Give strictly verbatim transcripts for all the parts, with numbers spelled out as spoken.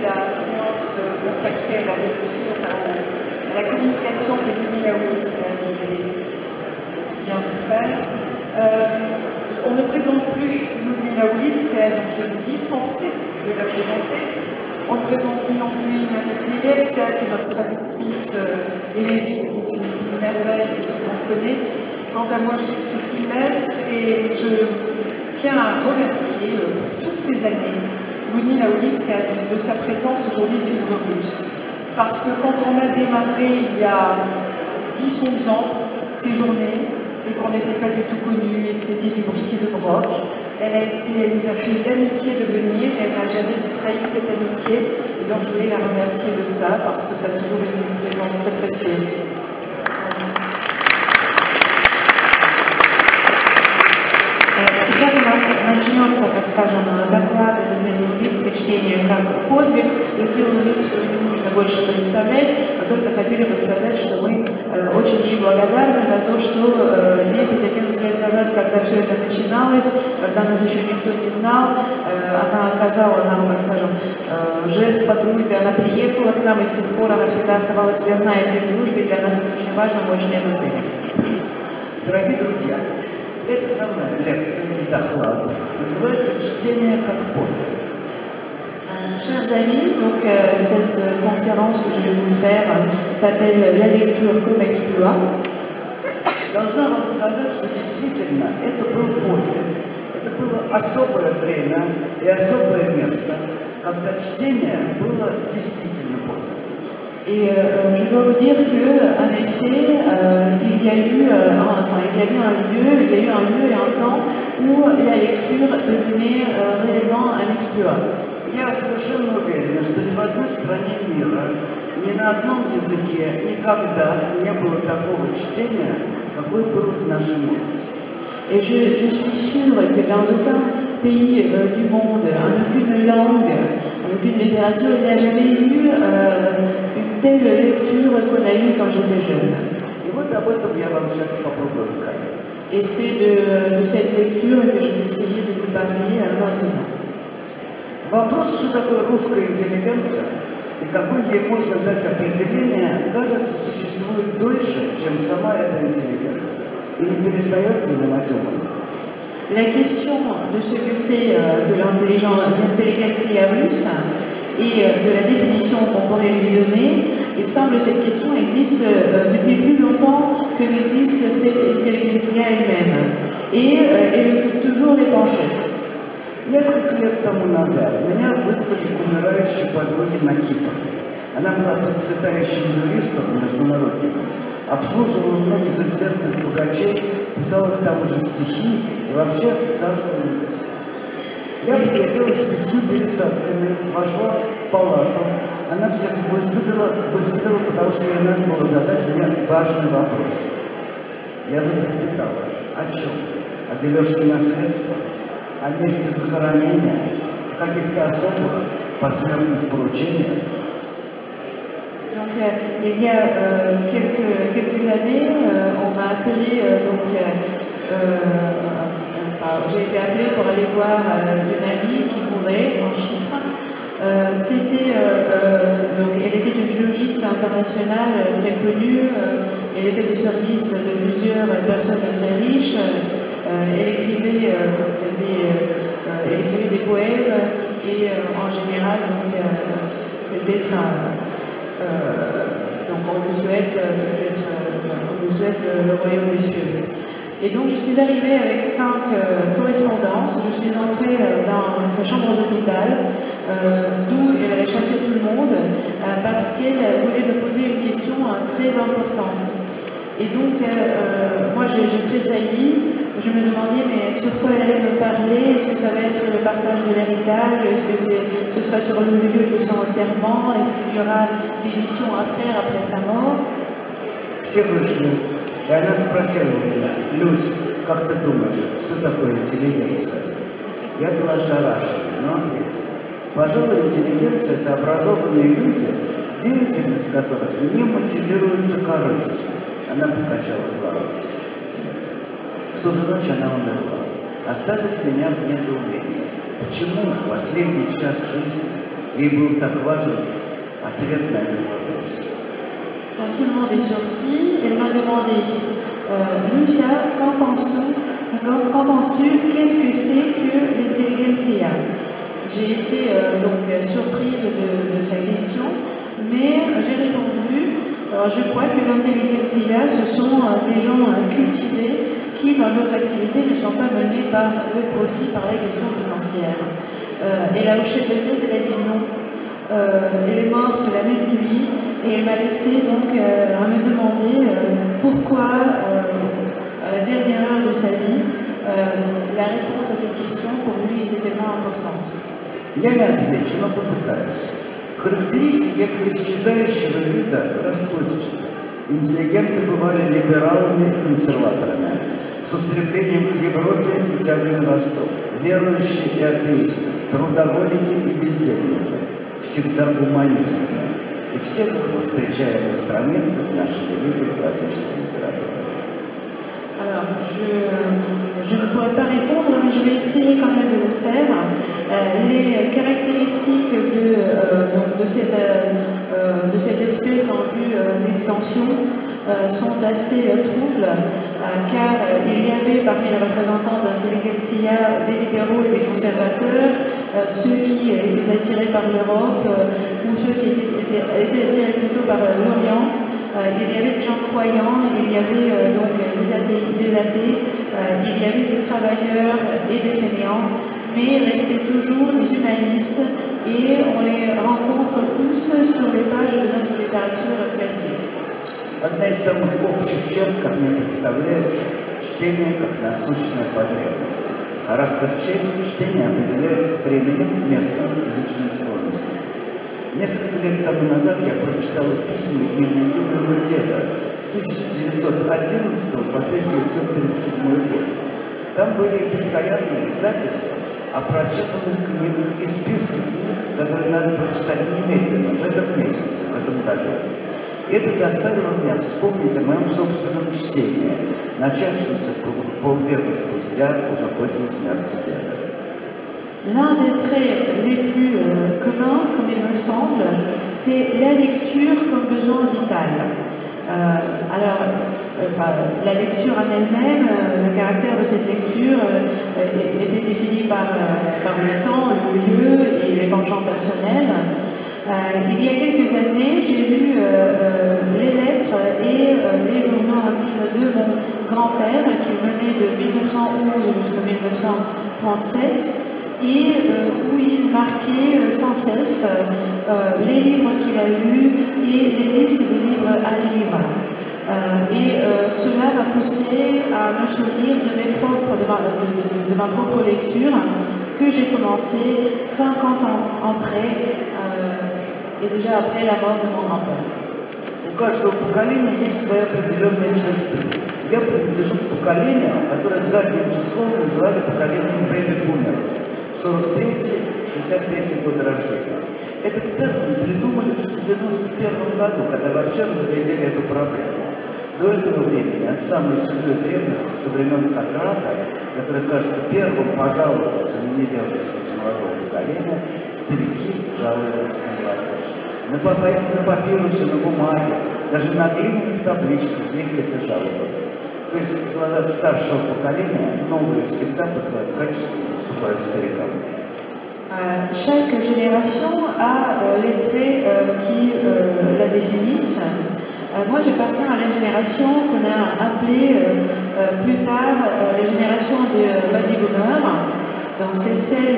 la séance consacrée à la lecture, à la communication de Ludmila Ulitz qu'elle vient de faire. Euh, on ne présente plus Ludmila Ulitz, donc je vais me dispenser de la présenter. On ne présente plus non plus Maria Chmielewska, qui est notre traductrice euh, hélénique, qui est une merveille que tout le monde connaît. Quant à moi, je suis Christine Mestre et je tiens à remercier euh, pour toutes ces années Ludmila Ulitz de sa présence aujourd'hui du livre russe. Parce que quand on a démarré il y a dix onze ans ces journées, et qu'on n'était pas du tout connus, et que c'était du bric et de broc, elle, a été, elle nous a fait l'amitié de venir, et elle n'a jamais trahi cette amitié. Et donc je voulais la remercier de ça, parce que ça a toujours été une présence très précieuse. Сейчас у нас начнется, так скажем, доклад Людмилы Улицкой, чтение как подвиг. Людмилу Улицкую не нужно больше представлять, а только хотели бы сказать, что мы очень ей благодарны за то, что десять-одиннадцать лет назад, когда все это начиналось, когда нас еще никто не знал, она оказала нам, так скажем, жест по дружбе, она приехала к нам, и с тех пор она всегда оставалась верна этой дружбе. Для нас это очень важно, мы очень это ценим. Дорогие друзья, эта самая лекция и доклад называется «Чтение как подвиг». Chers amis, donc euh, cette conférence que je vais vous faire s'appelle La lecture comme exploit. Должна вам сказать, что действительно это был подвиг. Это было особое время и особое место, когда чтение было действительно подвиг. Et euh, je dois vous dire que, en effet, euh, il y a eu, euh, enfin, il y avait un lieu, il y a eu un lieu et un temps où la lecture devenait euh, réellement un exploit. Я совершенно уверена, что ни в одной стране мира, ни на одном языке никогда не было такого чтения, какое было в нашей молодости. Et je, je suis sûre que dans aucun pays euh, du monde, en aucune langue, en aucune littérature, il n'y a jamais eu euh, une telle lecture qu'on a eue quand j'étais jeune. И вот об этом я вам сейчас попробую рассказать. Et c'est de, de cette lecture que je vais essayer de vous parler euh, maintenant. Вопрос, что такое русская интеллигенция и какое ей можно дать определение, кажется, существует дольше, чем сама эта интеллигенция, и не перестает занимать умы. La question de ce que c'est euh, que l'intelligentsia russe et euh, de la définition qu'on pourrait lui donner, il semble que cette question existe euh, depuis plus longtemps que n'existe cette intelligentsia elle-même. Et euh, elle occupe toujours les pensées. Несколько лет тому назад меня вызвали к умирающей подруге на Кипр. Она была процветающим юристом, международником, обслуживала многих известных богачей, писала к тому же стихи и вообще царство небесное. Я прилетела с пятью пересадками, вошла в палату, она всех выставила, выставила, потому что ей надо было задать мне важный вопрос. Я затрепетала. О чем? О дележке наследства? О месте захоронения, в каких-то особых посмертных поручениях. Donc, euh, il y a euh, quelques, quelques années, euh, on m'a appelé, euh, donc, euh, enfin, j'ai été appelée pour aller voir euh, une amie qui mourait en Chypre. Euh, C'était, euh, donc, elle était une juriste internationale très connue, euh, elle était au service de plusieurs personnes très riches. Euh, elle, écrivait, euh, donc, des, euh, elle écrivait des poèmes et euh, en général, donc, euh, c'était euh, donc on nous souhaite d'être, on nous souhaite le, le royaume des cieux. Et donc je suis arrivée avec cinq euh, correspondances. Je suis entrée euh, dans sa chambre d'hôpital, euh, d'où elle avait chassé tout le monde euh, parce qu'elle voulait me poser une question euh, très importante. Et donc, euh, moi, j'ai tressailli. Je me demandais, mais sur quoi elle allait me parler? Est-ce que ça va être le partage de l'héritage? Est-ce que ce sera sur le lieu de son enterrement? Est-ce qu'il y aura des missions à faire après sa mort? Все вышли, и она спросила у меня: Люсь, как ты думаешь, что такое интеллигенция? Я была ошарашена, но ответила: пожалуй, интеллигенция – это образованные люди, деятельность которых не мотивируется корыстью. Она покачала головой. Нет. В ту же ночь она умерла, оставив меня в недоумении. Почему в последний час жизни Ей был так важен ответ на этот вопрос. Quand tout le monde est sorti, elle m'a demandé euh, Lucia, qu'en penses-tu Qu'en penses-tu Qu'est-ce que c'est que l'intelligentsia? J'ai été euh, donc surprise de, de sa question, mais j'ai répondu alors je crois que l'intelligentsia, ce sont euh, des gens euh, cultivés qui, dans leurs activités, ne sont pas menés par le profit, par les questions financières. Euh, elle a hoché de tête, elle a dit non. Euh, elle est morte la même nuit et elle m'a laissé donc euh, à me demander euh, pourquoi, euh, à la dernière heure de sa vie, euh, la réponse à cette question pour lui était tellement importante. Я не отвечу, но попытаюсь. Характеристики этого исчезающего вида расплывчаты. Интеллигенты бывали либералами и консерваторами, с устремлением к Европе и тягой на восток, верующие и атеисты, трудоголики и бездельники, всегда гуманистами. И всех их мы встречаем на страницах нашей великой классической литературы. Alors, je, je ne pourrais pas répondre, mais je vais essayer quand même de le faire. Euh, les caractéristiques de, euh, donc de, cette, euh, de cette espèce en vue euh, d'extension euh, sont assez euh, troubles, euh, car euh, il y avait parmi les représentants d'intelligentsia des libéraux et des conservateurs, euh, ceux qui euh, étaient attirés par l'Europe euh, ou ceux qui étaient, étaient, étaient attirés plutôt par euh, l'Orient. Euh, il y avait des gens croyants, il y avait euh, donc des athées, des athées euh, il y avait des travailleurs et des fainéants, mais il restait toujours des humanistes et on les rencontre tous sur les pages de notre littérature classique. Одна из самых общих черт, как мне представляется, чтение как насущная потребность. Характер чтения определяется временем, местом и личной склонностью. Несколько лет тому назад я прочитал письма и дневники моего деда с тысяча девятьсот одиннадцатого по тысяча девятьсот тридцать седьмой год. Там были постоянные записи о прочитанных книгах и список книг, которые надо прочитать немедленно, в этом месяце, в этом году. И это заставило меня вспомнить о моем собственном чтении, начавшемся полвека спустя, уже после смерти деда. L'un des traits les plus euh, communs, comme il me semble, c'est la lecture comme besoin vital. Euh, alors, euh, enfin, la lecture en elle-même, euh, le caractère de cette lecture euh, était défini par, euh, par le temps, le lieu et les penchants personnels. Euh, il y a quelques années, j'ai lu euh, euh, les lettres et euh, les journaux intimes de mon grand-père, qui menait de mille neuf cent onze jusqu'en mille neuf cent trente-sept. Et euh, où il marquait euh, sans cesse euh, les livres qu'il a lus et les listes de livres à lire. Euh, et euh, cela m'a poussé à me souvenir de, mes propres, de, ma, de, de, de ma propre lecture que j'ai commencé cinquante ans après, euh, et déjà après la mort de mon grand-père. У каждого поколения есть свои определенные черты. Я принадлежу к поколению, которое задним числом называли поколением бэби-бумеров. сорок третий — шестьдесят третий годы рождения. Этот термин придумали в девяносто первом году, когда вообще разглядели эту проблему. До этого времени, от самой седой древности, со времен Сократа, который, кажется, первым пожаловался на невежественность молодого поколения, старики жаловались на молодежь. На, папи, на папирусе, на бумаге, даже на глиняных табличках есть эти жалобы. То есть в глазах старшего поколения новые всегда по своему качеству уступают старикам. Euh, chaque génération a euh, les traits euh, qui euh, la définissent. Euh, moi, j'appartiens à la génération qu'on a appelée euh, euh, plus tard euh, la génération des euh, baby boomers. Donc, c'est celle,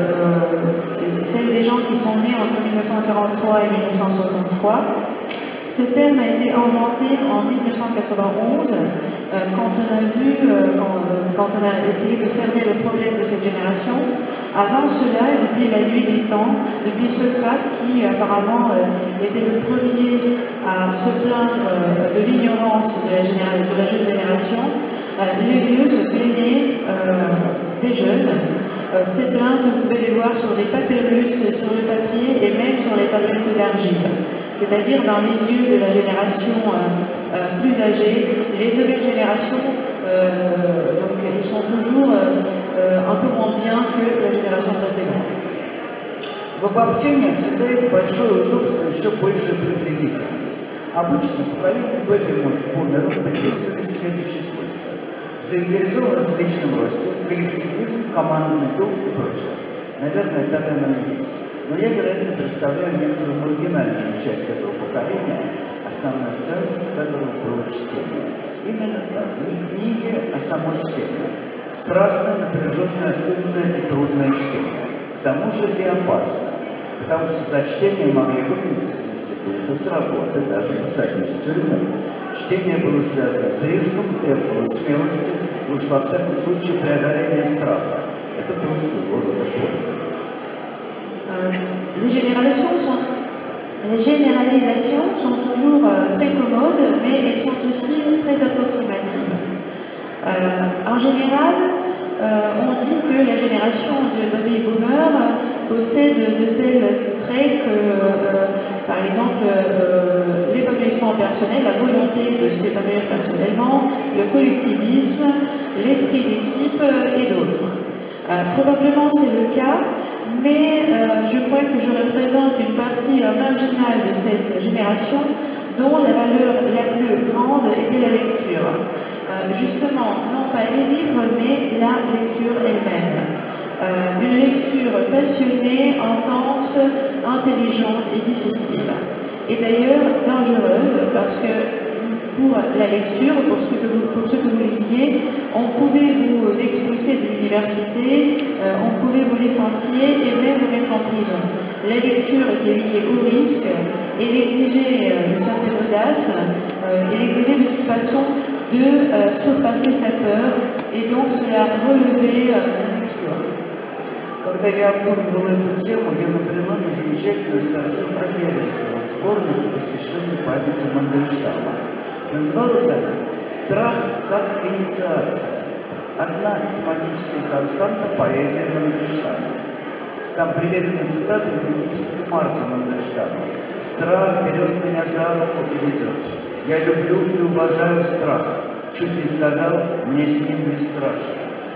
euh, celle des gens qui sont nés entre mille neuf cent quarante-trois et mille neuf cent soixante-trois. Ce terme a été inventé en mille neuf cent quatre-vingt-onze, euh, quand on a vu, euh, quand, quand on a essayé de cerner le problème de cette génération. Avant cela, depuis la nuit des temps, depuis Socrate, qui apparemment euh, était le premier à se plaindre euh, de l'ignorance de, de la jeune génération, euh, les vieux se plaignaient euh, des jeunes. Euh, ces plaintes, vous pouvez les voir sur des papyrus, sur le papier et même sur les tablettes d'argile. C'est-à-dire dans les yeux de la génération euh, euh, plus âgée, les nouvelles générations, euh, donc ils sont toujours euh, euh, un peu moins bien que la génération précédente. В обобщении всегда есть большое удобство, еще большая приблизительность. Обычно поколению бэби-бумеров приписывались следующие свойства. Заинтересованность в личном росте, коллективизм, командный дух и прочее. Наверное, так оно и есть. Но я, вероятно, представляю некоторую маргинальную часть этого поколения, основной ценностью которого было чтение. Именно так. Не книги, а само чтение. Страстное, напряженное, умное и трудное чтение. К тому же и опасно. Потому что за чтение могли выгнать из института, с работы, даже посадить в тюрьму. Чтение было связано с риском, требовало смелости, и уж во всяком случае преодоления страха. Это было своего рода подвиг. Les générations sont, les généralisations sont toujours euh, très commodes, mais elles sont aussi très approximatives. Euh, en général, euh, on dit que la génération de baby boomers possède de tels traits que, euh, par exemple, euh, l'épanouissement personnel, la volonté de s'épanouir personnellement, le collectivisme, l'esprit d'équipe et d'autres. Euh, probablement c'est le cas, mais euh, je crois que je représente une partie euh, marginale de cette génération dont la valeur la plus grande était la lecture. Euh, justement, non pas les livres, mais la lecture elle-même. Euh, une lecture passionnée, intense, intelligente et difficile. Et d'ailleurs dangereuse, parce que pour la lecture, pour ce que vous, pour ce que vous lisiez, on pouvait vous expulser de l'université, euh, on pouvait vous licencier et même vous mettre en prison. La lecture était liée au risque, elle exigeait euh, une certaine audace, euh, elle exigeait de toute façon de euh, surpasser sa peur et donc cela relevait euh, d'un exploit. Когда я обдумывал эту тему, я наблюдал на замечательную статью о Геренсе в сборнике, посвященной памяти Мандельштама. Называлась она «Страх как инициация». Одна тематическая константа поэзии Мандельштама. Там приведены цитаты из египетской марки Мандельштама. «Страх берет меня за руку и ведет. Я люблю и уважаю страх. Чуть не сказал, мне с ним не страшно.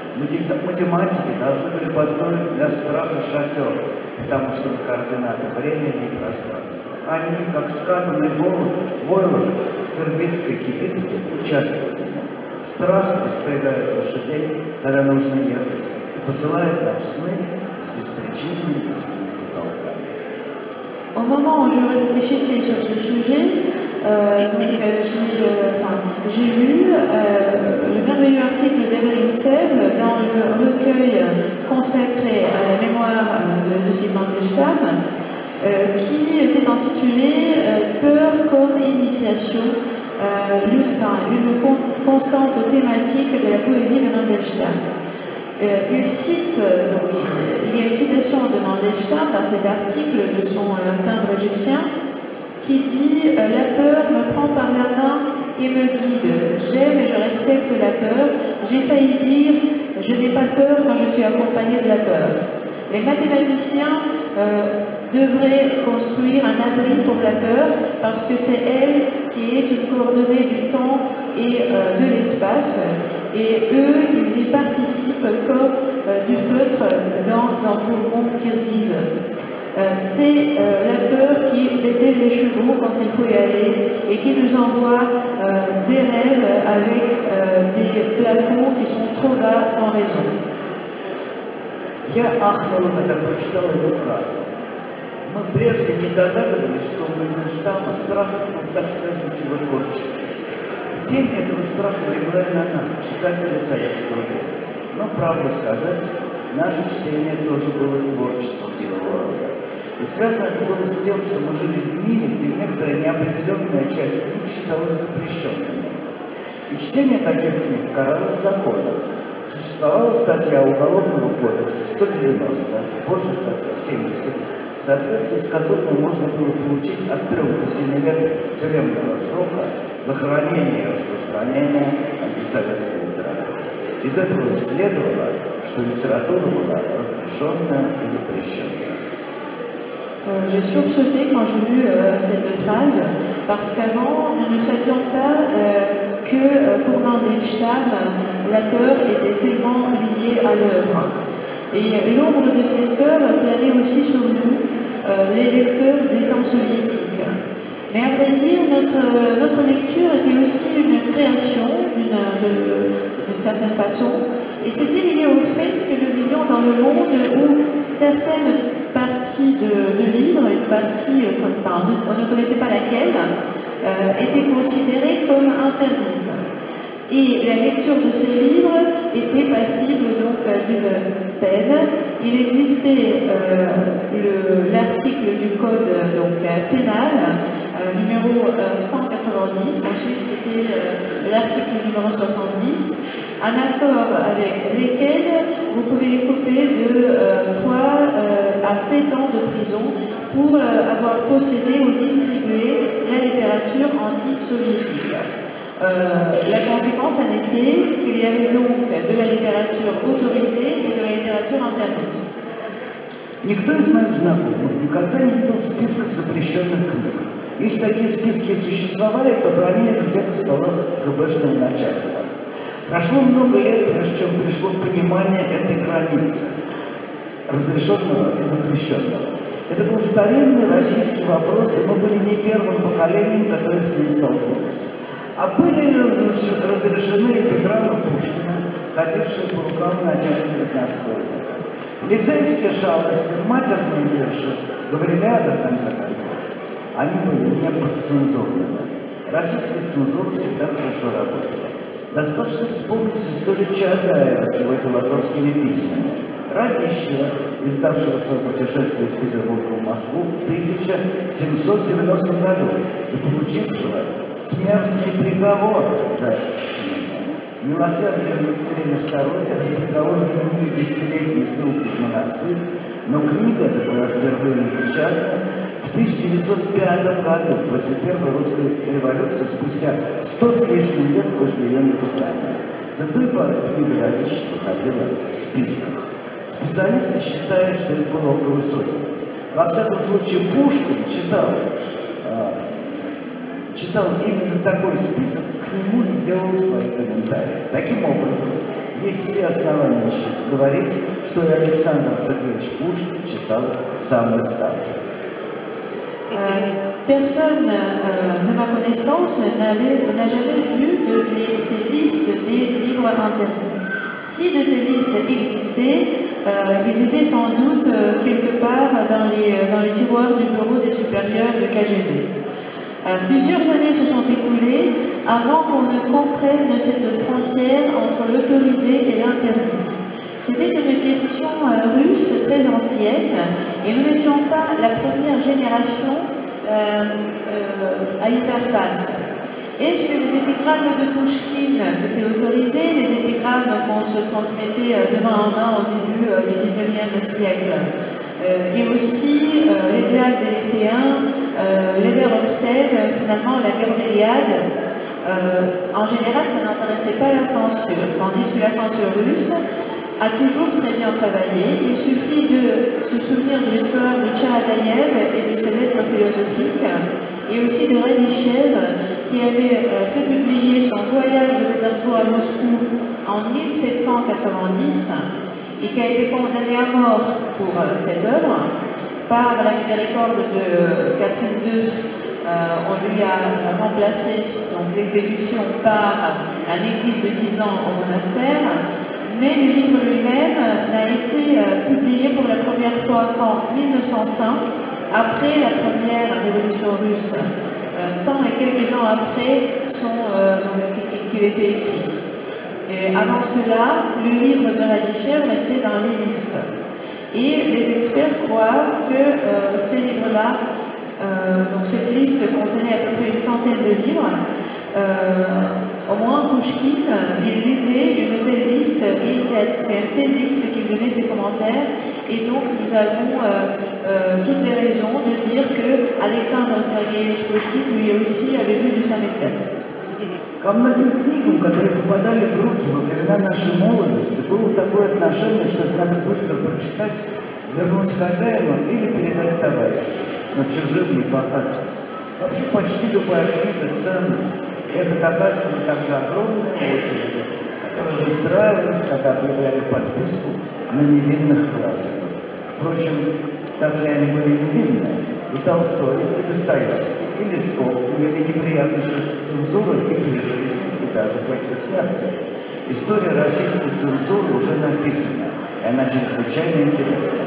Математики должны были построить для страха шатер, потому что на координаты времени и пространства. Они, как скатанный войлок в киргизской кибитке, участвуют в нем. Страх распрягает лошадей, когда нужно ехать, и посылает нам сны с беспричинными низкими потолками. Au moment où je réfléchissais sur ce sujet, euh, donc, euh, j'ai, euh, enfin, j'ai lu euh, le merveilleux article d'Evelyn Sèvres dans le recueil consacré à la mémoire de Lucie Mandelstam, euh, qui était intitulé euh, Peur comme initiation, euh, une, enfin, une con constante thématique de la poésie de Mandelstam. Euh, il cite, donc, il y a une citation de Mandelstam dans cet article de son euh, timbre égyptien qui dit euh, « La peur me prend par la main et me guide. J'aime et je respecte la peur. J'ai failli dire « Je n'ai pas peur quand je suis accompagné de la peur. » Les mathématiciens euh, devraient construire un abri pour la peur parce que c'est elle qui est une coordonnée du temps et euh, de l'espace. Et eux, ils y participent comme euh, du feutre dans un fourgon kirghize. Euh, c'est euh, la peur qui dételle les chevaux quand il faut y aller et qui nous envoie euh, des rêves avec euh, des plafonds qui sont trop bas sans raison. Я ахнула, когда прочитал эту фразу. Мы прежде не догадывались, что у Мандельштама страх был так связан с его творчеством. Тень этого страха легла и на нас, читатели советского времени. Но, правду сказать, наше чтение тоже было творчеством своего рода. И связано это было с тем, что мы жили в мире, где некоторая неопределенная часть книг считалась запрещенной. И чтение таких книг каралось законом. Существовала статья Уголовного кодекса сто девяносто, позже статья семьдесят, в соответствии с которой можно было получить от трех до семи лет тюремного срока за хранение и распространение антисоветской литературы. Из этого следовало, что литература была разрешенная и запрещенная. Euh, j'ai sursauté quand j'ai lu euh, cette phrase parce qu'avant nous ne savions pas euh, que euh, pour Mandelstam la peur était tellement liée à l'œuvre. Et l'ombre de cette peur planait aussi sur nous euh, les lecteurs des temps soviétiques. Mais à vrai dire, notre, notre lecture était aussi une création d'une certaine façon, et c'était lié au fait que nous vivions dans le monde où certaines parties de, de livres, une partie, enfin, on ne connaissait pas laquelle, euh, étaient considérées comme interdites. Et la lecture de ces livres était passible donc d'une peine. Il existait euh, l'article du code donc, pénal, euh, numéro euh, cent quatre-vingt-dix, ensuite c'était euh, l'article numéro soixante-dix, un accord avec lesquels vous pouvez écoper de euh, trois euh, à sept ans de prison pour euh, avoir possédé ou distribué la littérature anti-soviétique. Euh, la conséquence en était qu'il y avait donc de la littérature autorisée et de la littérature interdite. Никто из моих знакомых никогда не видел списков запрещенных книг. Если такие списки существовали, то хранились где-то в столах ГБшного начальства. Прошло много лет, прежде чем пришло понимание этой границы, разрешенного и запрещенного. Это был старинный российский вопрос, и мы были не первым поколением, которое с ним столкнулось. А были ли разрешены эпиграммы Пушкина, ходившие по рукам в начале девятнадцатого века? Лицейские шалости, матерные верши, Гаврилиада, в конце концов, они были неподцензурными. Российская цензура всегда хорошо работала. Достаточно вспомнить историю Чаадаева с его философскими письмами. Радищева, издавшего свое путешествие из Петербурга в Москву в тысяча семьсот девяностом году и получившего смертный приговор за сочинение. Милосердием Екатерины второй этот приговор заменили десятилетней ссылкой в монастырь, но книга эта была впервые напечатана в тысяча девятьсот пятом году, после Первой русской революции, спустя сто с лишним лет после ее написания. До той поры книга Радищева ходила в списках. Специалисты считают, что их было около сотни. Во всяком случае, Пушкин читал, э, читал именно такой список, к нему и делал свои комментарии. Таким образом, есть все основания говорить, что и Александр Сергеевич Пушкин читал самый старый. Euh, personne, euh, de ma connaissance, n'a jamais vu de les, ces listes des livres interdits. Si de telles listes existaient, euh, ils étaient sans doute euh, quelque part dans les, dans les tiroirs du bureau des supérieurs de K G B. Euh, plusieurs années se sont écoulées avant qu'on ne comprenne cette frontière entre l'autorisé et l'interdit. C'était une question euh, russe très ancienne et nous n'étions pas la première génération euh, euh, à y faire face. Est-ce que les épigrammes de Pouchkine c'était autorisé, les épigrammes qu'on se transmettait euh, de main en main au début euh, du dix-neuvième siècle euh, et aussi euh, les blagues des lycéens, euh, les vers obscènes, finalement la Gabrieliade, euh, en général ça n'intéressait pas la censure, tandis que la censure russe a toujours très bien travaillé. Il suffit de se souvenir de l'histoire de Tchahadaïev et de ses lettres philosophiques, et aussi de Radищев, qui avait euh, fait publier son voyage de Pétersbourg à Moscou en mille sept cent quatre-vingt-dix, et qui a été condamné à mort pour euh, cette œuvre. Par la miséricorde de euh, Catherine deux, euh, on lui a remplacé l'exécution par un exil de dix ans au monastère. Mais le livre lui-même n'a été euh, publié pour la première fois qu'en mille neuf cent cinq, après la première révolution russe, euh, cent et quelques ans après euh, qu'il était écrit. Et avant cela, le livre de Radищев restait dans les listes. Et les experts croient que euh, ces livres-là, euh, donc cette liste contenait à peu près une centaine de livres. Euh, au moins Pouchkine, il lisait une telle liste et c'est une telle liste qu'il donnait ses commentaires, et donc nous avons euh, euh, toutes les raisons de dire que Александр Сергеевич Пушкин lui aussi avait vu du самizdat. Ко многим книгам, которые попадали в руки во времена нашей молодости, было такое отношение, что их надо быстро прочитать, вернуть хозяину или передать товарищу, но чужим не показывать. Вообще почти любая книга – ценность. Это доказывали также огромные очереди, которые выстраивались, когда объявляли подписку на невинных классиков. Впрочем, так ли они были невинны. И Толстой, и Достоевский, и Лесков имели неприятности с цензурой и при жизни, и даже после смерти. История российской цензуры уже написана, и она чрезвычайно интересна.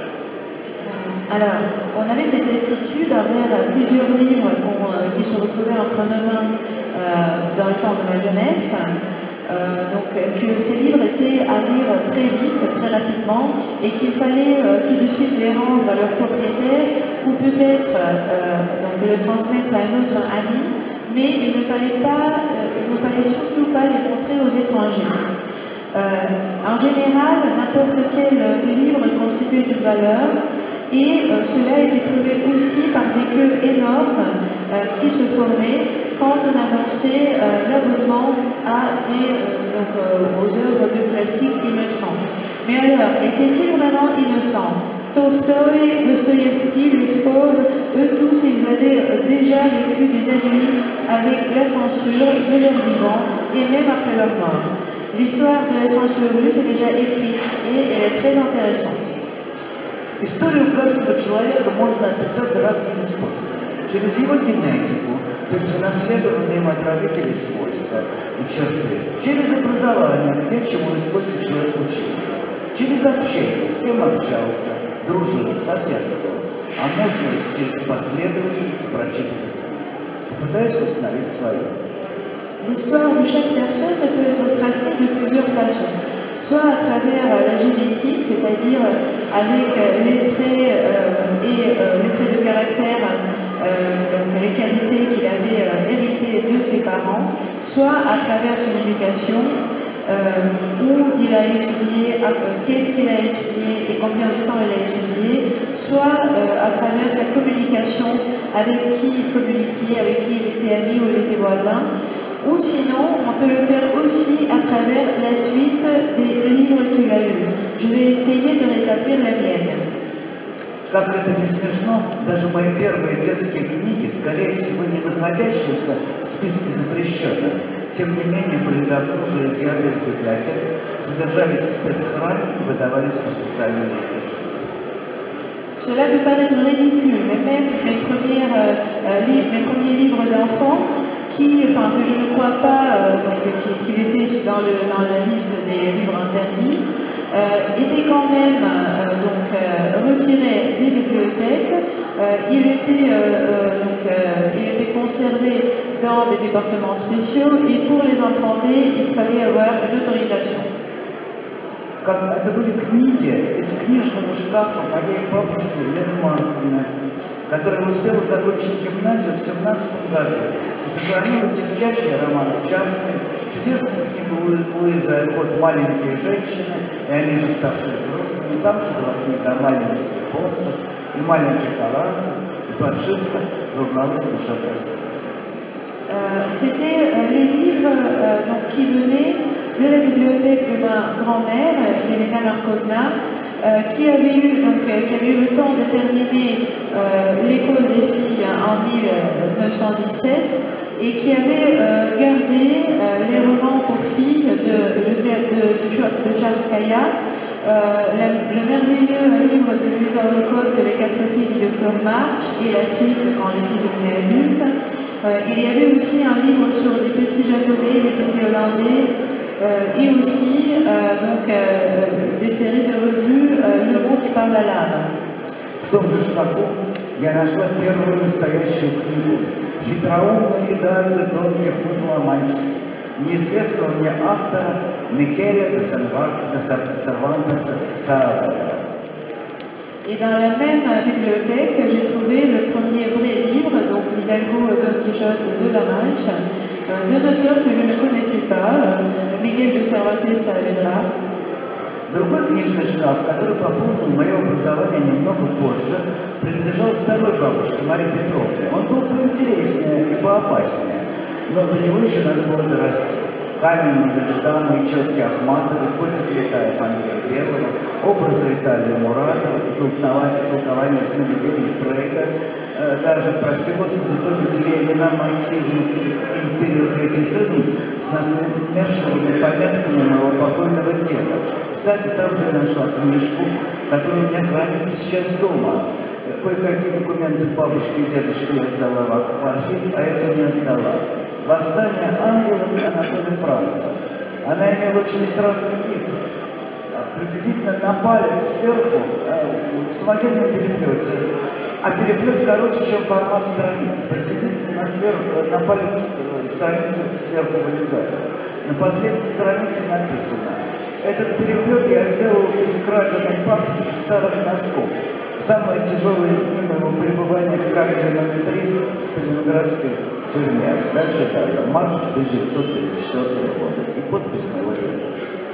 Alors, on avait cette attitude envers plusieurs livres qui se retrouvaient entre nos mains euh, dans le temps de ma jeunesse. Euh, donc que ces livres étaient à lire très vite, très rapidement, et qu'il fallait euh, tout de suite les rendre à leur propriétaire ou peut-être euh, donc le transmettre à un autre ami, mais il ne fallait pas, euh, il ne fallait surtout pas les montrer aux étrangers. Euh, en général, n'importe quel livre constituait une valeur, et euh, cela a été prouvé aussi par des queues énormes euh, qui se formaient quand on annonçait euh, l'abonnement à des, euh, donc, euh, aux œuvres de classiques innocents. Mais alors, étaient-ils vraiment innocents? Tolstoï, Dostoïevski, Leskov, eux tous, ils avaient euh, déjà vécu des années avec la censure de leur vivant et même après leur mort. L'histoire de la censure russe est déjà écrite et elle est très intéressante. Историю каждого человека можно описать разными способами. Через его генетику, то есть унаследованные им от родителей свойства и черты. Через образование, где чему и сколько человек учился. Через общение, с кем общался, дружил, соседствовал. А можно и через последовательность прочитанных книг. Попытаюсь восстановить свое. L'histoire de chaque personne peut être tracée de plusieurs façons. Soit à travers la génétique, c'est-à-dire avec les traits euh, et euh, les traits de caractère, euh, donc les qualités qu'il avait euh, héritées de ses parents, soit à travers son éducation, euh, où il a étudié, euh, qu'est-ce qu'il a étudié et combien de temps il a étudié, soit euh, à travers sa communication, avec qui il communiquait, avec qui il était ami ou il était voisin. Ou sinon, on peut le faire aussi à travers la suite des livres qu'il a eus. Je vais essayer de rétablir la mienne. Как это не смешно, даже мои первые детские книги, скорее всего не находящиеся в списке запрещенных, тем не менее были давно уже изъяты из библиотек, содержались в спецхране и выдавались по специальному разрешению. Cela peut paraître ridicule, mais même mes, premières, euh, li mes premiers livres d'enfants, qui, enfin, que je ne crois pas euh, qu'il était dans, le, dans la liste des livres interdits, euh, était quand même euh, donc, euh, retiré des bibliothèques. Euh, il, était, euh, donc, euh, il était conservé dans des départements spéciaux et pour les emprunter, il fallait avoir une autorisation. Как, это были книги из книжного шкафа моей бабушки Елены Марковны, которая успела закончить гимназию в семнадцатом году и сохранила девчачьи романы Чарской, чудесную книгу Лу Луизы Алькот «Маленькие женщины», и они же ставшие взрослыми. Там же была книга о маленьких японцах и маленьких голландцах, и подшивка журнала «Душа простора». C'était euh, les livres euh, donc, qui venaient de la bibliothèque de ma grand-mère, Elena Markovna, euh, qui, avait eu, donc, euh, qui avait eu le temps de terminer euh, l'école des filles en mille neuf cent dix-sept et qui avait euh, gardé euh, les romans pour filles de, de, de, de, de Tcharskaya, euh, la, le merveilleux livre de Louisa Olcott, Les quatre filles du docteur March, et la suite quand les filles devenaient adultes. Euh, il y avait aussi un livre sur les petits japonais, les petits hollandais, euh, et aussi euh, donc, euh, des séries de revues, euh, Le mot qui parle à l'âme. В том же шкафу я нашла первую настоящую книгу «Хитроумный идеальный Дон Кихот Ла-Манческий» неизвестного мне автора Микеля де Сервантеса Саадора. Et dans la même bibliothèque, j'ai trouvé le premier vrai livre, donc l'Hidalgo Don Quichotte de la Manche, d'un auteur que je ne connaissais pas, Miguel de Cervantes Saavedra. Другой книжный шкаф, который пополнил мое образование немного позже, принадлежал второй бабушке, Марии Петровне. Он был поинтереснее и поопаснее, но до него еще надо было дорасти. Камень Мандельштама и четки Ахматовой, Котик Летаев Андрея Белого, образы Италии Муратова и толкование, толкование сновидений Фрейда, э, даже, прости господи, только Ленина, марксизм и империокритицизм с насмешливыми пометками моего покойного деда. Кстати, там же я нашла книжку, который у меня хранится сейчас дома. Кое-какие документы бабушки и дедушки я сдала в архив, а эту не отдала. «Восстание ангелов» Анатолия Франца. Она имела очень странный вид. Приблизительно на палец сверху, в самодельном переплете. А переплет короче, чем формат страниц. Приблизительно на, сверху, на палец страницы сверху вылезает. На последней странице написано: этот переплет я сделал из краденой папки и старых носков. В самые тяжелые дни моего пребывания в камере номер три в Сталинградской тюрьме. Дальше дата. Март тысяча девятьсот тридцать четвёртого года. И подпись моего деда.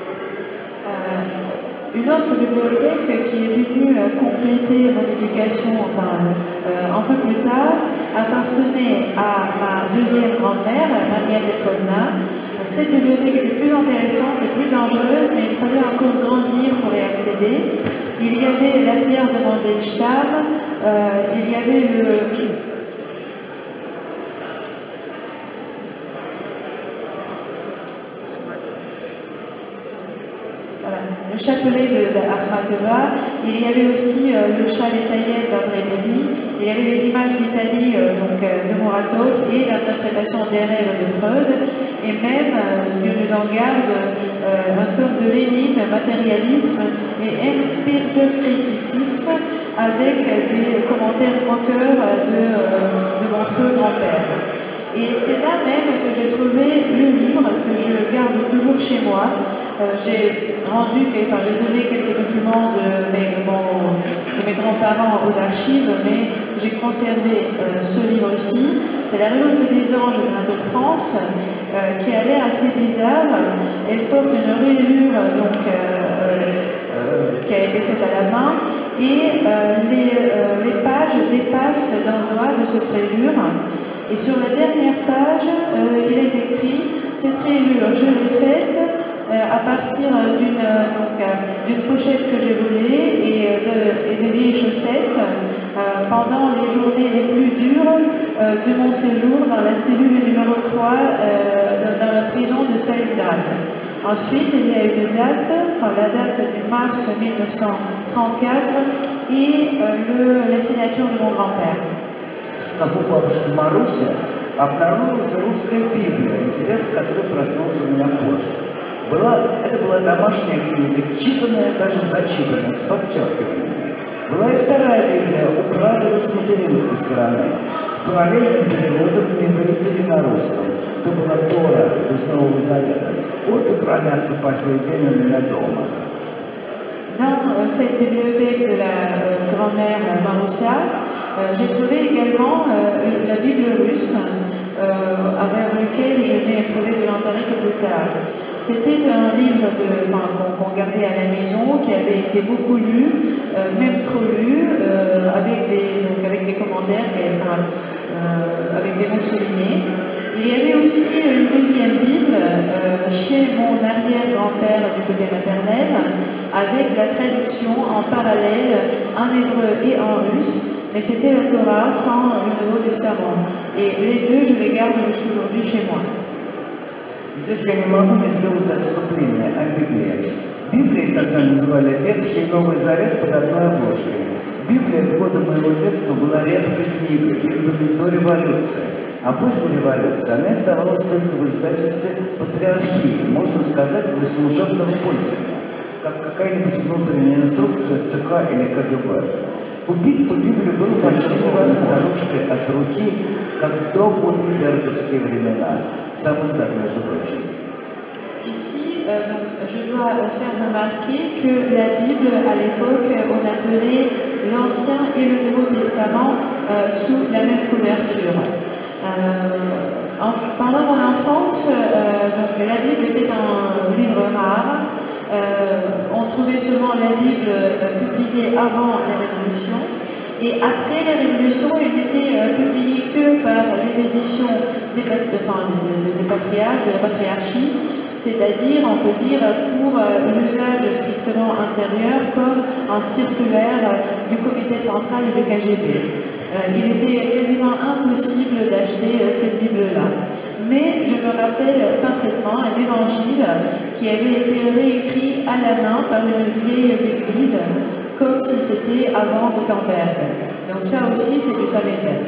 Une autre bibliothèque qui est venue compléter mon éducation, enfin euh, un peu plus tard, appartenait à ma deuxième grand-mère, Maria Petrovna. Cette bibliothèque était plus intéressante et plus dangereuse, mais il fallait encore grandir pour y accéder. Il y avait la pierre de Mandelstam, euh, il y avait le... le chapelet de, de Akhmatova, il y avait aussi euh, le chat détaillé d'André Belli, il y avait les images d'Italie euh, donc euh, de Muratov et l'interprétation des rêves de Freud, et même, euh, Dieu nous en garde, euh, un tome de Lénine, matérialisme et empiricisme, avec des commentaires moqueurs de, euh, de mon feu grand-père. Et c'est là même que j'ai trouvé le livre que je garde toujours chez moi. Euh, j'ai rendu, enfin j'ai donné quelques documents de mes, mon, de mes grands-parents aux archives, mais j'ai conservé euh, ce livre-ci. C'est La Révolte des Anges de Anatole France, euh, qui a l'air assez bizarre. Elle porte une rayure donc, euh, euh, qui a été faite à la main, et euh, les, euh, les pages dépassent d'un doigt de cette rayure. Et sur la dernière page, euh, il est écrit « Cette rayure, je l'ai faite euh, à partir d'une euh, pochette que j'ai volée et de, et de vieilles chaussettes euh, pendant les journées les plus dures euh, de mon séjour dans la cellule numéro trois euh, dans, dans la prison de Stalingrad. » Ensuite, il y a une date, enfin, la date du mars mille neuf cent trente-quatre et euh, le, la signature de mon grand-père. В шкафу бабушки Маруси обнаружилась русская Библия, интерес к которой проснулся у меня позже. Была, это была домашняя книга, читанная, даже зачитанная, с подчеркиваниями. Была и вторая Библия, украдена с материнской стороны, с параллельным переводом на иврите и на русском. Это была Тора из Нового Завета. Вот и хранятся по сей день у меня дома. Dans euh, cette bibliothèque de la euh, grand-mère euh, Maroussia, euh, j'ai trouvé également euh, la Bible russe, euh, avec lequel je n'ai trouvé de l'intérêt que plus tard. C'était un livre enfin, qu'on qu'on gardait à la maison, qui avait été beaucoup lu, euh, même trop lu, euh, avec, des, donc, avec des commentaires, et, enfin, euh, avec des mots soulignés. Il y avait aussi une deuxième Bible euh, chez mon arrière-grand-père du côté maternel, avec la traduction en parallèle en hébreu et en russe, mais c'était la Torah sans le Nouveau Testament. Et les deux, je les garde jusqu'aujourd'hui chez moi. Здесь я не могу не сделать отступление о Библии. Библией тогда называли Ветхий и Новый Завет под одной обложкой. Библия в годы моего детства была редкой книгой, изданной до революции. А после революции она издавалась только в издательстве «Патриархии», можно сказать, для служебного пользования, как какая-нибудь внутренняя инструкция ЦК или КГБ. Купить ту Библию было почти невозможно от руки, как в догуденберговские времена. Сам издат, между прочим. Ici, euh, donc, je dois faire remarquer que la Bible, à l'époque, on appelait l'Ancien et le Nouveau Testament euh, sous la même couverture. Euh, en, pendant mon enfance, euh, donc, la Bible était un livre rare. Euh, on trouvait seulement la Bible euh, publiée avant la Révolution. Et après la Révolution, il n'était euh, publié que par les éditions des, enfin, des, des, des patriarches, de la patriarchie, c'est-à-dire, on peut dire, pour euh, l'usage strictement intérieur, comme un circulaire euh, du comité central du K G B. Euh, il était quasiment impossible d'acheter euh, cette Bible-là. Mais je me rappelle parfaitement un évangile qui avait été réécrit à la main par une vieille d'église, comme si c'était avant Gutenberg. Donc ça aussi, c'est du самизdat.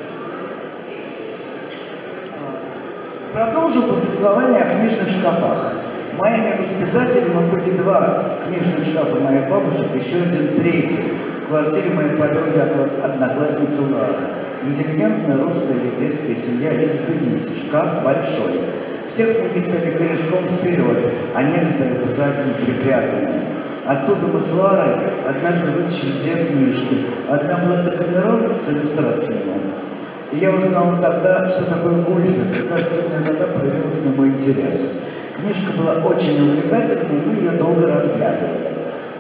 Продолжу повествование о книжных шкафах. Моими воспитателями были два книжных шкафа моих бабушек, еще один третий в квартире моей подруги одноклассницы Лары. Интеллигентная русская еврейская семья из Тбилиси. Шкаф большой. Все книги стали корешком вперед, а некоторые позади припрятанные. Оттуда мы с Ларой однажды вытащили две книжки. Одна была Декамерон с иллюстрациями. И я узнал тогда, что такое Гульфер. Мне кажется, мне тогда проявил к нему интерес. Книжка была очень увлекательной, мы ее долго разглядывали.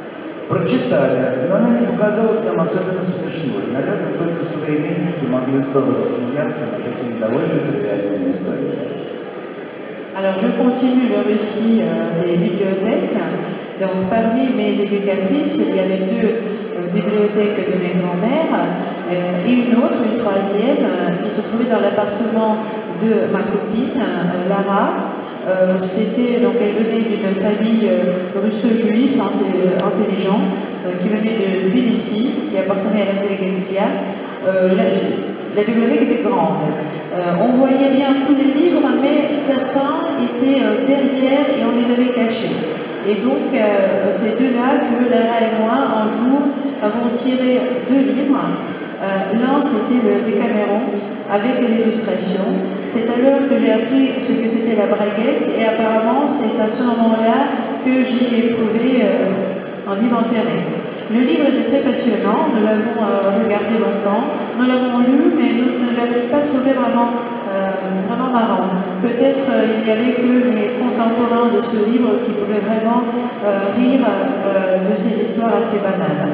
Прочитали, но она не показалась нам особенно смешной. Наверное, только современники могли здорово смеяться над этими довольно тривиальными историями. Alors je continue le récit euh, des bibliothèques. Donc parmi mes éducatrices, il y avait deux euh, bibliothèques de mes grands-mères euh, et une autre, une troisième, euh, qui se trouvait dans l'appartement de ma copine, euh, Lara. Euh, c'était, donc elle venait d'une famille euh, russo-juif intelligent euh, qui venait de Tbilissi, qui appartenait à l'intelligentsia. Euh, la, la bibliothèque était grande. Euh, on voyait bien tous les livres, mais certains étaient euh, derrière et on les avait cachés. Et donc, euh, c'est de là que Lara et moi, un jour, avons tiré deux livres. Euh, L'un, c'était le Décaméron, avec les illustrations. C'est alors que j'ai appris ce que c'était la braguette, et apparemment, c'est à ce moment-là que j'ai éprouvé euh, un livre enterré. Le livre était très passionnant, nous l'avons euh, regardé longtemps, nous l'avons lu, mais nous ne l'avons pas trouvé vraiment, euh, vraiment marrant. Peut-être euh, il n'y avait que les contemporains de ce livre qui pouvaient vraiment euh, rire euh, de ces histoires assez banales.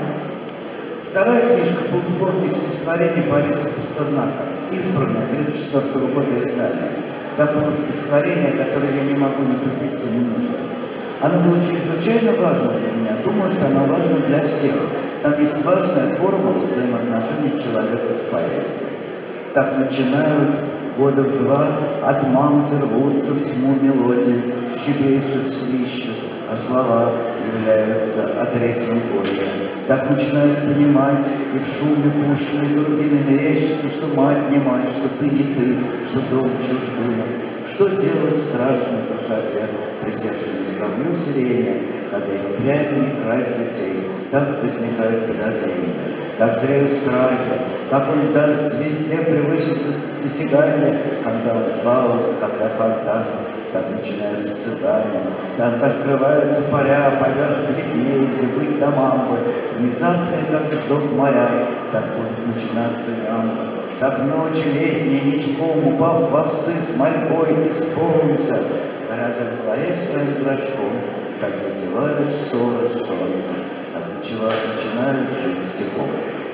Вторая книжка был сборник стихотворений Бориса Пастернака, избранное тридцать четвёртого года издания. Там было стихотворение, которое я не могу не привести немножко. Оно было чрезвычайно важно для меня. Думаю, что оно важно для всех. Там есть важная формула взаимоотношений человека с поэзией. Так начинают года в два, от мамки рвутся в тьму мелодии, щебечут, свищут, а слова являются о третьем годе. Так начинают понимать, и в шуме пущенной турбины мерещится, что мать не мать, что ты не ты, что дом чужбина. Что делать в страшной красоте, присевшей на скамью сирени, когда и впрямь не красть детей, так возникают подозрения, так зреют страхи, как он даст звезде превысить досягание, когда он Фауст, когда фантаст, так начинаются цыгане, так открываются поля, поверх виднее, где быть домам бы, внезапные, как вздох моря, так будут начинаться ямбы. Так ночи летние, ничком упав во всы, с мольбой исполнится, разят заре своим зрачком, так затевают ссоры с солнцем, так начинают жить стихом.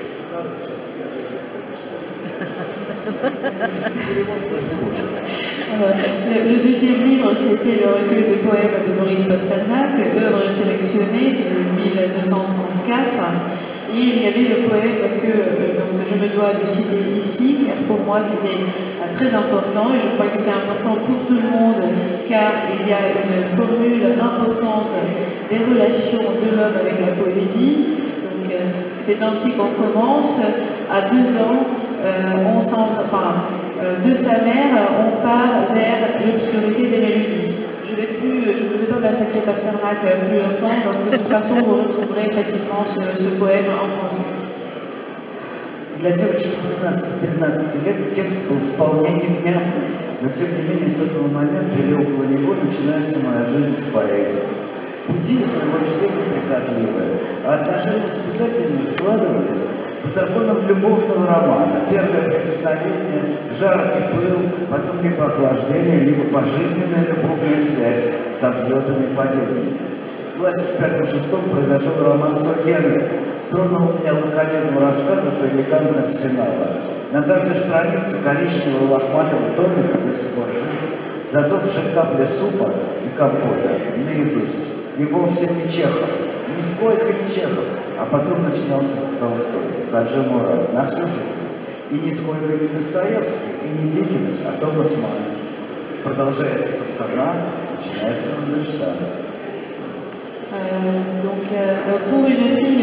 Le, le deuxième livre, c'était le recueil de poèmes de Boris Pasternak, œuvre sélectionnée de mille neuf cent trente-quatre. Et il y avait le poème que donc, je me dois de citer ici, car pour moi c'était très important, et je crois que c'est important pour tout le monde, car il y a une formule importante des relations de l'homme avec la poésie. Donc c'est ainsi qu'on commence. À deux ans, euh, on s'en, enfin, euh, de sa mère, on part vers l'obscurité des mélodies. Je vais plus, je ne vais pas massacrer Pasternak plus longtemps, donc de toute façon vous retrouverez facilement ce, ce poème en français. Для девочек тринадцати-пятнадцати лет текст был вполне невнятный, но тем не менее с этого момента или около него начинается моя жизнь с поэзией. Пути моего чтения прихотливые, а отношения с писателями складывались по законам любовного романа. Первое прикосновение, жар и пыл, потом либо охлаждение, либо пожизненная любовная связь со взлетами и падениями. В классе в пятом-шестом произошел роман с Генри. Тронул меня лаконизм рассказов и элегантность финала. На каждой странице коричневого лохматого томика до сих пор жив, засохшие капли супа и компота наизусть. И вовсе не Чехов, нисколько не Чехов, а потом начинался Толстой, Хаджи Мурат, на всю жизнь. И нисколько не Достоевский, и не Диккенс, а Томас Манн. Продолжается Пастернак, начинается Мандельштам. Euh, donc, euh, pour une fille de douze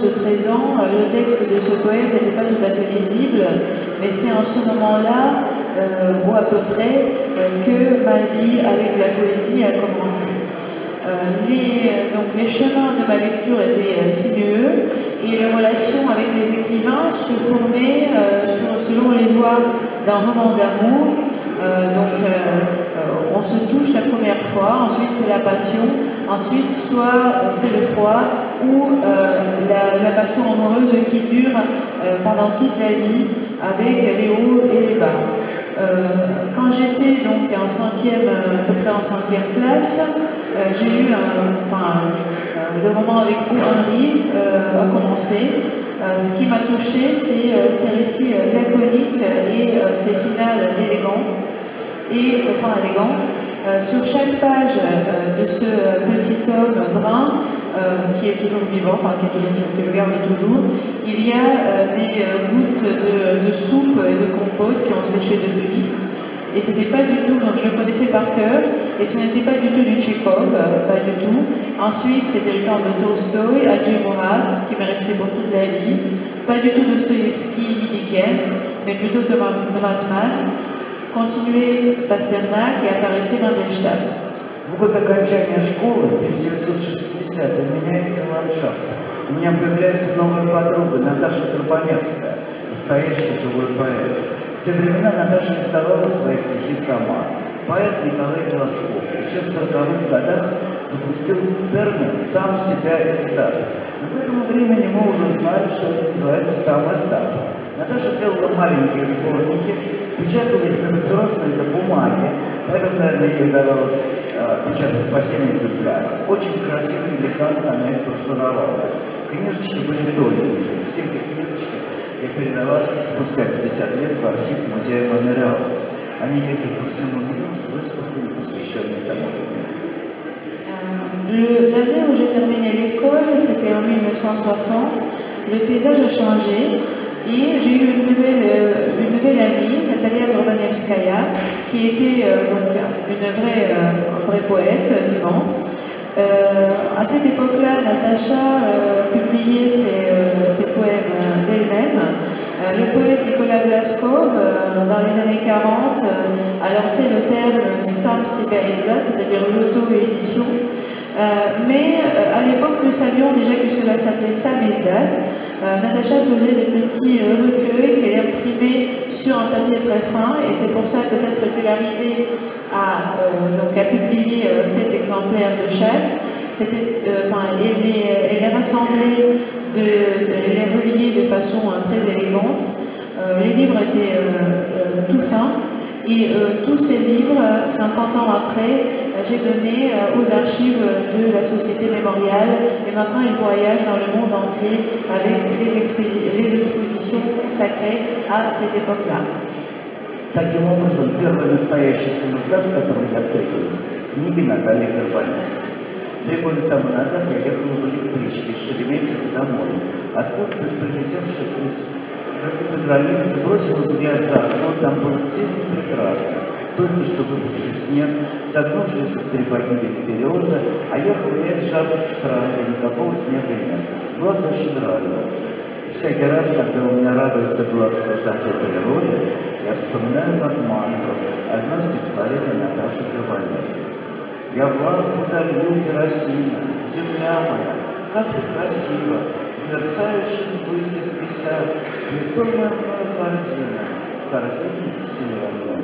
de treize ans, le texte de ce poème n'était pas tout à fait lisible, mais c'est en ce moment-là, euh, ou à peu près, euh, que ma vie avec la poésie a commencé. Euh, les, donc les chemins de ma lecture étaient euh, sinueux et les relations avec les écrivains se formaient euh, sur, selon les lois d'un roman d'amour. Euh, donc euh, euh, on se touche la première fois, ensuite c'est la passion, ensuite soit euh, c'est le froid ou euh, la, la passion amoureuse qui dure euh, pendant toute la vie avec les hauts et les bas. Euh, quand j'étais donc en cinquième, à peu près en cinquième classe, euh, j'ai eu un, enfin, euh, le roman avec O. Henry euh, a commencé. Euh, ce qui m'a touché, c'est euh, ces récits euh, laconiques et euh, ces finales élégantes et ces fins élégantes. Euh, sur chaque page euh, de ce petit homme brun, euh, qui est toujours vivant, enfin qui est toujours, que je garde toujours, il y a euh, des euh, gouttes de, de soupe et de compote qui ont séché depuis. Et ce n'était pas du tout, donc je le connaissais par cœur, et ce n'était pas du tout du Tchekhov, euh, pas du tout. Ensuite, c'était le temps de Tolstoï, Hadji Mourad, qui m'est resté pour toute la vie. Pas du tout Dostoïevski, Dickens, mais plutôt Thomas, Thomas Mann. Continuait Pasternak et apparaissait Mandelstam. В год окончания школы, тысяча девятьсот шестидесятый, меняется ландшафт. У меня появляется новая подруга, Наташа Горбаневская, настоящий живой поэт. В те времена Наташа издавала свои стихи сама. Поэт Николай Голосков еще в сороковых годах запустил термин «сам себя издат». Но к этому времени мы уже знали, что это называется «сам издат». Наташа делала маленькие сборники, печатала их на папиросной бумаге, поэтому, наверное, ей удавалось э, печатать по семь экземпляров. Очень красиво и элегантно она их прошуровала. Книжечки были тоненькие, все эти книжечки я передала спустя пятьдесят лет в архив музея Мемориала. Они ездят по всему миру с выставками, посвященными тому времени. L'année où j'ai terminé l'école, c'était en mille neuf cent soixante. Le paysage a changé. Et j'ai eu une nouvelle, une nouvelle amie, Natalia Gorbanevskaya, qui était euh, donc une vraie, euh, vraie poète vivante. Euh, à cette époque-là, Natacha euh, publiait ses, euh, ses poèmes d'elle-même. Euh, le poète Nicolas Glaskov, euh, dans les années quarante, euh, a lancé le terme Sam Siberizdat, c'est-à-dire l'auto-édition. Euh, mais euh, à l'époque, nous savions déjà que cela s'appelait Samizdat. Euh, Natacha faisait des petits euh, recueils qu'elle imprimait sur un papier très fin, et c'est pour ça peut-être qu'elle arrivait à, euh, donc, à publier euh, sept exemplaires de chaque. C'était, euh, enfin, elle, les, elle les rassemblait, de, de, les reliait de façon euh, très élégante. Euh, les livres étaient euh, euh, tout fins. Et euh, tous ces livres, cinquante ans après, euh, j'ai donné euh, aux archives de la Société Mémoriale, et maintenant ils voyagent dans le monde entier avec les, les expositions consacrées à cette époque-là. Таким образом, первый настоящий самоздат, с которым я встретилась, книги Натальи Горбаневской. Три года тому назад я ехала в электричке из Шереметьево домой, откуда-то прилетевший из за границей, бросил взгляд за окно, там было тихо и прекрасно. Только что выпавший снег, согнувшийся в три погибели береза, а ехал я из жарких стран, где никакого снега нет. Глаз очень радовался. И всякий раз, когда у меня радуется глаз красоте природы, я вспоминаю как мантру одно стихотворение Наташи Горбаневской. Я в лампу долью керосина, земля моя, как ты красива, мерцающих высях вися, притомная мною корзина, в корзине вселенная.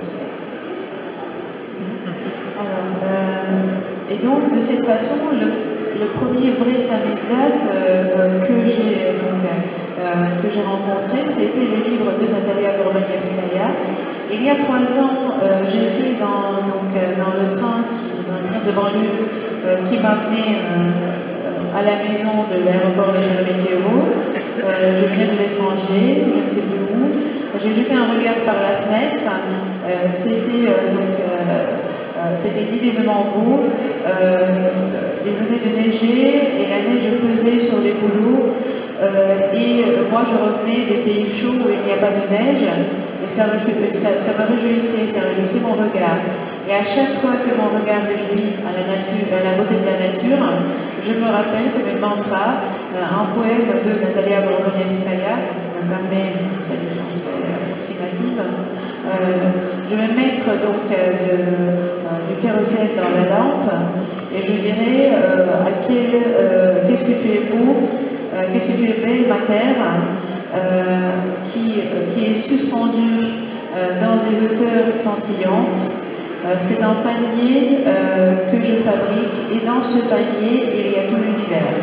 Alors, euh, et donc de cette façon, le, le premier vrai samizdat euh, que j'ai euh, que j'ai rencontré, c'était le livre de Natalia Gorbanevskaya. Il y a trois ans, euh, j'étais dans, donc, dans le train, qui, dans le train de banlieue euh, qui m'amenait euh, à la maison de l'aéroport de Sheremetyevo. Euh, je venais de l'étranger, je ne sais plus où. J'ai jeté un regard par la fenêtre. Euh, c'était euh, donc euh, c'était divinement beau. Euh, il venait de neiger et la neige pesait sur les bouleaux. Euh, et euh, moi, je revenais des pays chauds où il n'y a pas de neige. Et ça, ça, ça me réjouissait, ça réjouissait mon regard. Et à chaque fois que mon regard est joui à la, nature, à la beauté de la nature, je me rappelle comme une mantra un poème de Natalia Gorgonievskaya, qui me permet une traduction très approximative. Euh, je vais mettre donc euh, de, euh, du kérosène dans la lampe et je dirais euh, à quel euh, qu'est-ce que tu es beau, euh, qu'est-ce que tu es belle ma terre, euh, qui, euh, qui est suspendue euh, dans des hauteurs scintillantes. Euh, c'est un panier euh, que je fabrique et dans ce panier il y a tout l'univers.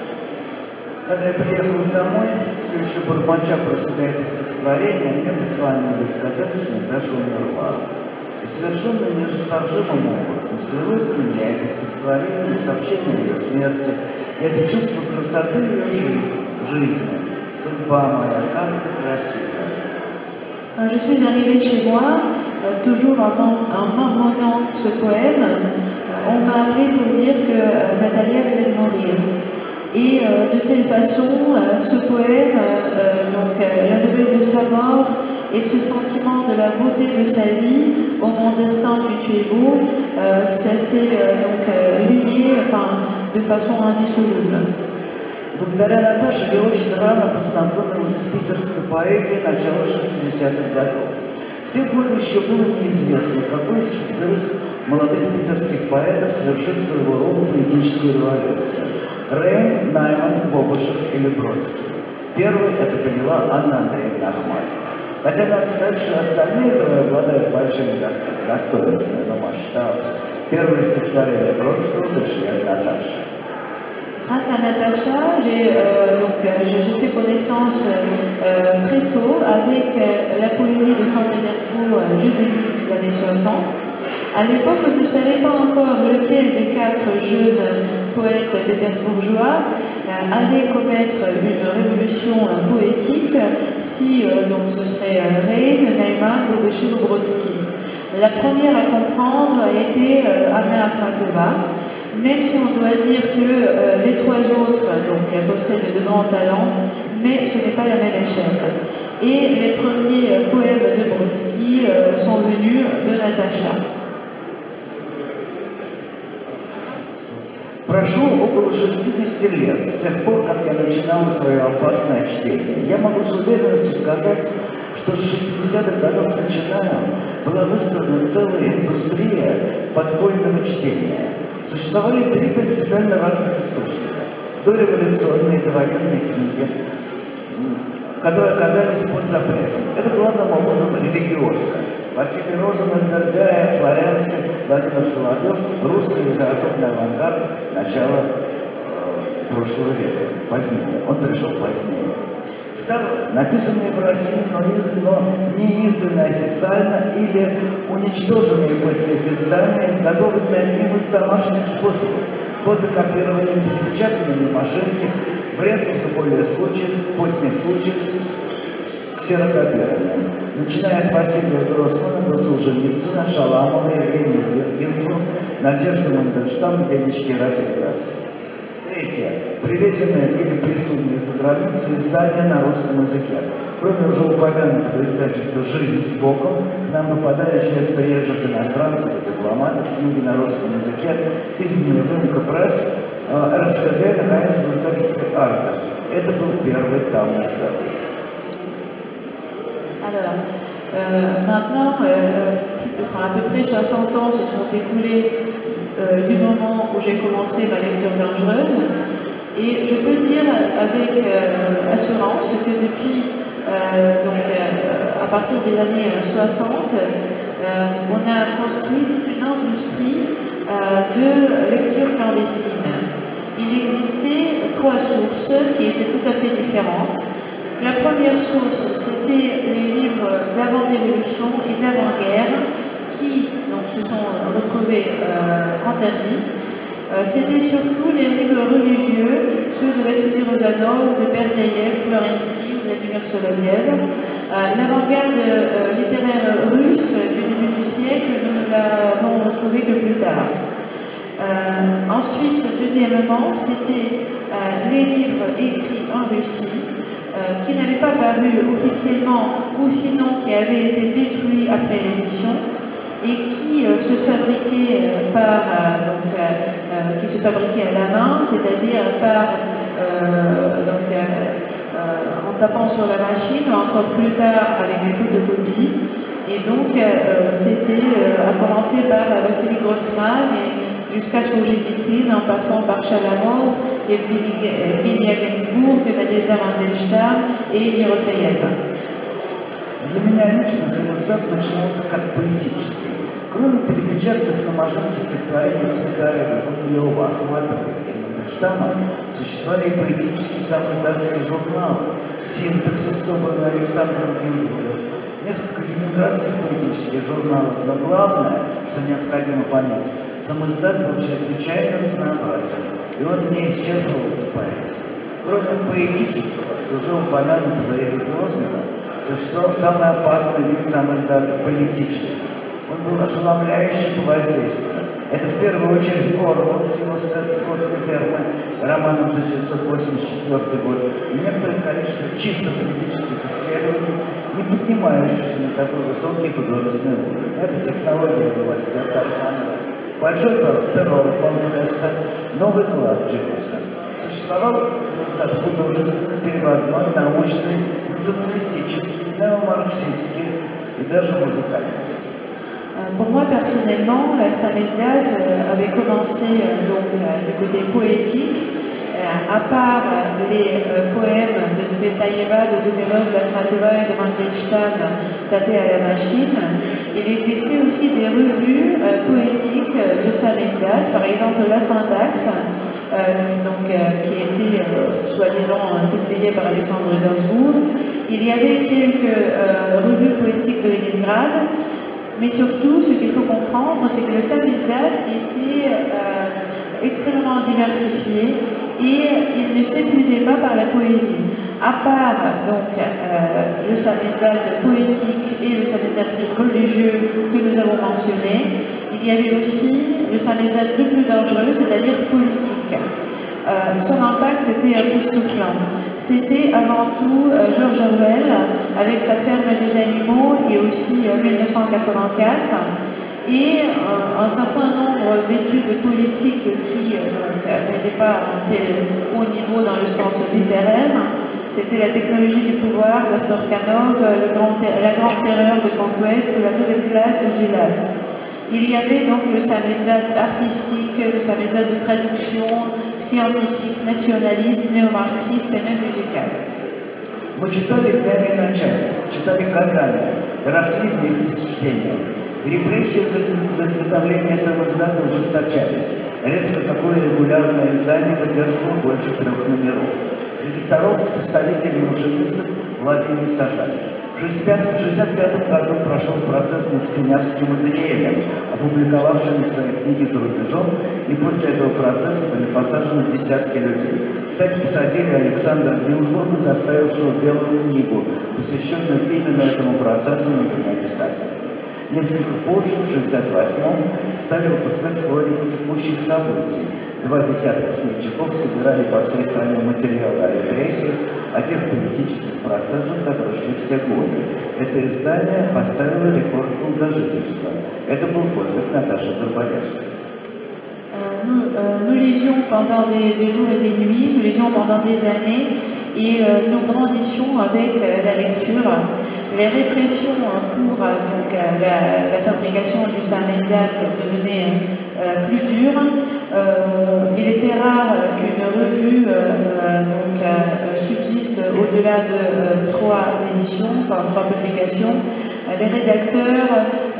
Когда я приехал домой, все еще бормоча про себя это стихотворение, мне позвонили и сказали, что Наташа умерла. И совершенно нерасторжимым образом слилось для меня это стихотворение, сообщение о ее смерти, это чувство красоты ее жизни, жизни. Судьба моя, как ты красива. Je suis arrivée chez moi, euh, toujours en, en marmonnant ce poème. Euh, on m'a appelé pour dire que euh, Natalia venait de mourir. Et euh, de telle façon, euh, ce poème, euh, donc euh, la nouvelle de sa mort et ce sentiment de la beauté de sa vie, au mon destin que tu es beau, euh, ça s'est euh, donc euh, lié, enfin, de façon indissoluble. Благодаря Наташе я очень рано познакомилась с питерской поэзией начала шестидесятых годов. В те годы еще было неизвестно, какой из четверых молодых питерских поэтов совершит своего рода политическую революцию. Рейн, Найман, Бобышев или Бродский. Первый это поняла Анна Андреевна Ахматова. Хотя надо сказать, что остальные трое обладают большими достоинствами, но масштаб. Первое стихотворение Бродского пришли от Наташи. Grâce à Natacha, j'ai euh, donc j'ai fait connaissance euh, très tôt avec euh, la poésie de Saint-Pétersbourg euh, du début des années soixante. À l'époque, je ne savais pas encore lequel des quatre jeunes poètes pétersbourgeois euh, allait commettre une révolution euh, poétique, si euh, donc ce serait euh, Rein, Naiman, Bobeshev ou Brodsky. La première à comprendre a été euh, Anna Akhmatova. Même si on doit dire que euh, les trois autres donc, possèdent de grands talents, mais ce n'est pas la même échelle. Et les premiers euh, poèmes de Brodsky euh, sont venus de Natacha. Прошло около шестидесяти лет с тех пор, как я начинала свое опасное чтение. Я могу с уверенностью сказать, что с шестидесятых годов начиная была выстроена целая индустрия подпольного чтения. Существовали три принципиально разных источника. Дореволюционные, довоенные книги, которые оказались под запретом. Это главным образом религиозка. Василий Розанов, Бердяев, Флоренский, Владимир Соловьев, русский литературный авангард начала э, прошлого века, позднее. Он пришел позднее. Второе. Написанные в России, но, из, но не изданные официально или уничтоженные после их издания, изготовленные одним из домашних способов, фотокопированием, перепечатанием на машинке, в редких и более случаях, поздних случаях с ксерокопированием. Начиная от Василия Гроссмана до Солженицына, Шаламова, Евгения Гинзбург, Надежды Мандельштам, Ленички Рафеева. Третье. Привезенные или присланные за границу издания на русском языке. Кроме уже упомянутого издательства «Жизнь с Богом», к нам попадали через приезжих иностранцев и дипломатов книги на русском языке, изданные в Имко Пресс, эр эс ха дэ, наконец, в издательстве «Аркас». Это был первый там издатель. Alors, euh, maintenant, euh, enfin, à peu près soixante ans se sont écoulés euh, du moment où j'ai commencé ma lecture dangereuse. Et je peux dire avec euh, assurance que depuis, euh, donc, euh, à partir des années soixante, euh, on a construit une industrie euh, de lecture clandestine. Il existait trois sources qui étaient tout à fait différentes. La première source, c'était les livres d'avant-révolution et d'avant-guerre qui donc, se sont retrouvés euh, interdits. Euh, c'était surtout les livres religieux, ceux de Vassili Rozanov, de Berdeyev, Florensky ou Vladimir Soloviev. Euh, L'avant-garde euh, littéraire russe du début du siècle, nous ne l'avons retrouvé que plus tard. Euh, ensuite, deuxièmement, c'était euh, les livres écrits en Russie, Euh, qui n'avaient pas paru officiellement ou sinon qui avaient été détruits après l'édition. et qui euh, se fabriquaient euh, par euh, donc, euh, euh, qui se fabriquaient à la main, c'est-à-dire par euh, donc, euh, euh, en tapant sur la machine, ou encore plus tard avec des photocopies. Et donc euh, c'était euh, à commencer par Vassili Grossman et jusqu'à Solzhenitsyn, en passant par Chalamov, Евгения Гинзбург, Надежда Мандельштам и Ерофеева. Для меня лично самоздат начинался как поэтический. Кроме перепечатанных на машинке стихотворений Цветаева, Гумилева, Ахматовой и Мандельштама, существовали и поэтические самоиздатские журналы, синтаксис, собранный Александром Гинзбургом, несколько ленинградских поэтических журналов, но главное, что необходимо понять, самоиздат был чрезвычайно разнообразен, и он не исчерпывался поэзией. Кроме поэтического и уже упомянутого религиозного, существовал самый опасный вид самоиздата – политический. Он был ошеломляющий по воздействию. Это в первую очередь Орвелл с его «Скотской фермой», романом тысяча девятьсот восемьдесят четвёртый год, и некоторое количество чисто политических исследований, не поднимающихся на такой высокий художественный уровень. Это технология власти от Тарханова, большой террор Конквеста, новый клад Джиллса. Существовал самоиздат художественный, переводной, научный, националистический, néo-marxистский и даже музыкальный. Pour moi personnellement, Samizdat avait commencé donc du côté poétique. À part les poèmes de Tsvetaeva, de Gumilov, d'Akhmatova et de Mandelstam tapés à la machine, il existait aussi des revues poétiques de Samizdat, par exemple La Syntaxe, donc, qui était soi-disant publiée par Alexandre Gainsbourg. Il y avait quelques revues poétiques de Leningrad. Mais surtout, ce qu'il faut comprendre, c'est que le samizdat était euh, extrêmement diversifié et il ne s'épuisait pas par la poésie. À part donc euh, le samizdat poétique et le samizdat religieux que nous avons mentionné, il y avait aussi le samizdat le plus dangereux, c'est-à-dire politique. Euh, son impact était époustouflant. C'était avant tout euh, George Orwell avec sa ferme des animaux et aussi euh, mille neuf cent quatre-vingt-quatre et euh, un certain nombre d'études politiques qui euh, n'étaient pas à un tel haut niveau dans le sens littéraire. C'était la technologie du pouvoir d'Arthur Kanov, le grand la grande terreur de Conquest ou la nouvelle classe de Gilas. Il y avait donc le samizdat artistique, le samizdat de traduction, scientifique, nationaliste, néo-marxiste et même musical. Мы читали днями и ночами, читали годами, росли вместе с чтением. Репрессии за изготовление самоиздата ужесточались. Редко какое регулярное издание выдерживало больше трех номеров. Редакторов, составителей и машинистов ловили и сажали. В шестьдесят пятом году прошел процесс над Синявским и Даниэлем, опубликовавшими свои книги за рубежом, и после этого процесса были посажены десятки людей. Кстати, посадили Александра Гинзбурга, составившего белую книгу, посвященную именно этому процессу над двумя писателями. Несколько позже, в шестьдесят восьмом, стали выпускать хронику текущих событий. Два десятка смельчаков собирали по всей стране материалы о репрессиях, о тех политических процессах, которые шли все годы. Это издание поставило рекорд долгожительства. Это был подвиг Наташи Горбалевской. Nous, euh, nous lisions pendant des, des jours et des nuits, nous lisions pendant des années et euh, nous grandissions avec euh, la lecture. Les répressions pour euh, donc, euh, la, la fabrication du samizdat devenaient euh, plus dures. Euh, il était rare qu'une revue euh, donc, euh, subsiste au-delà de euh, trois éditions, enfin trois publications. Les rédacteurs,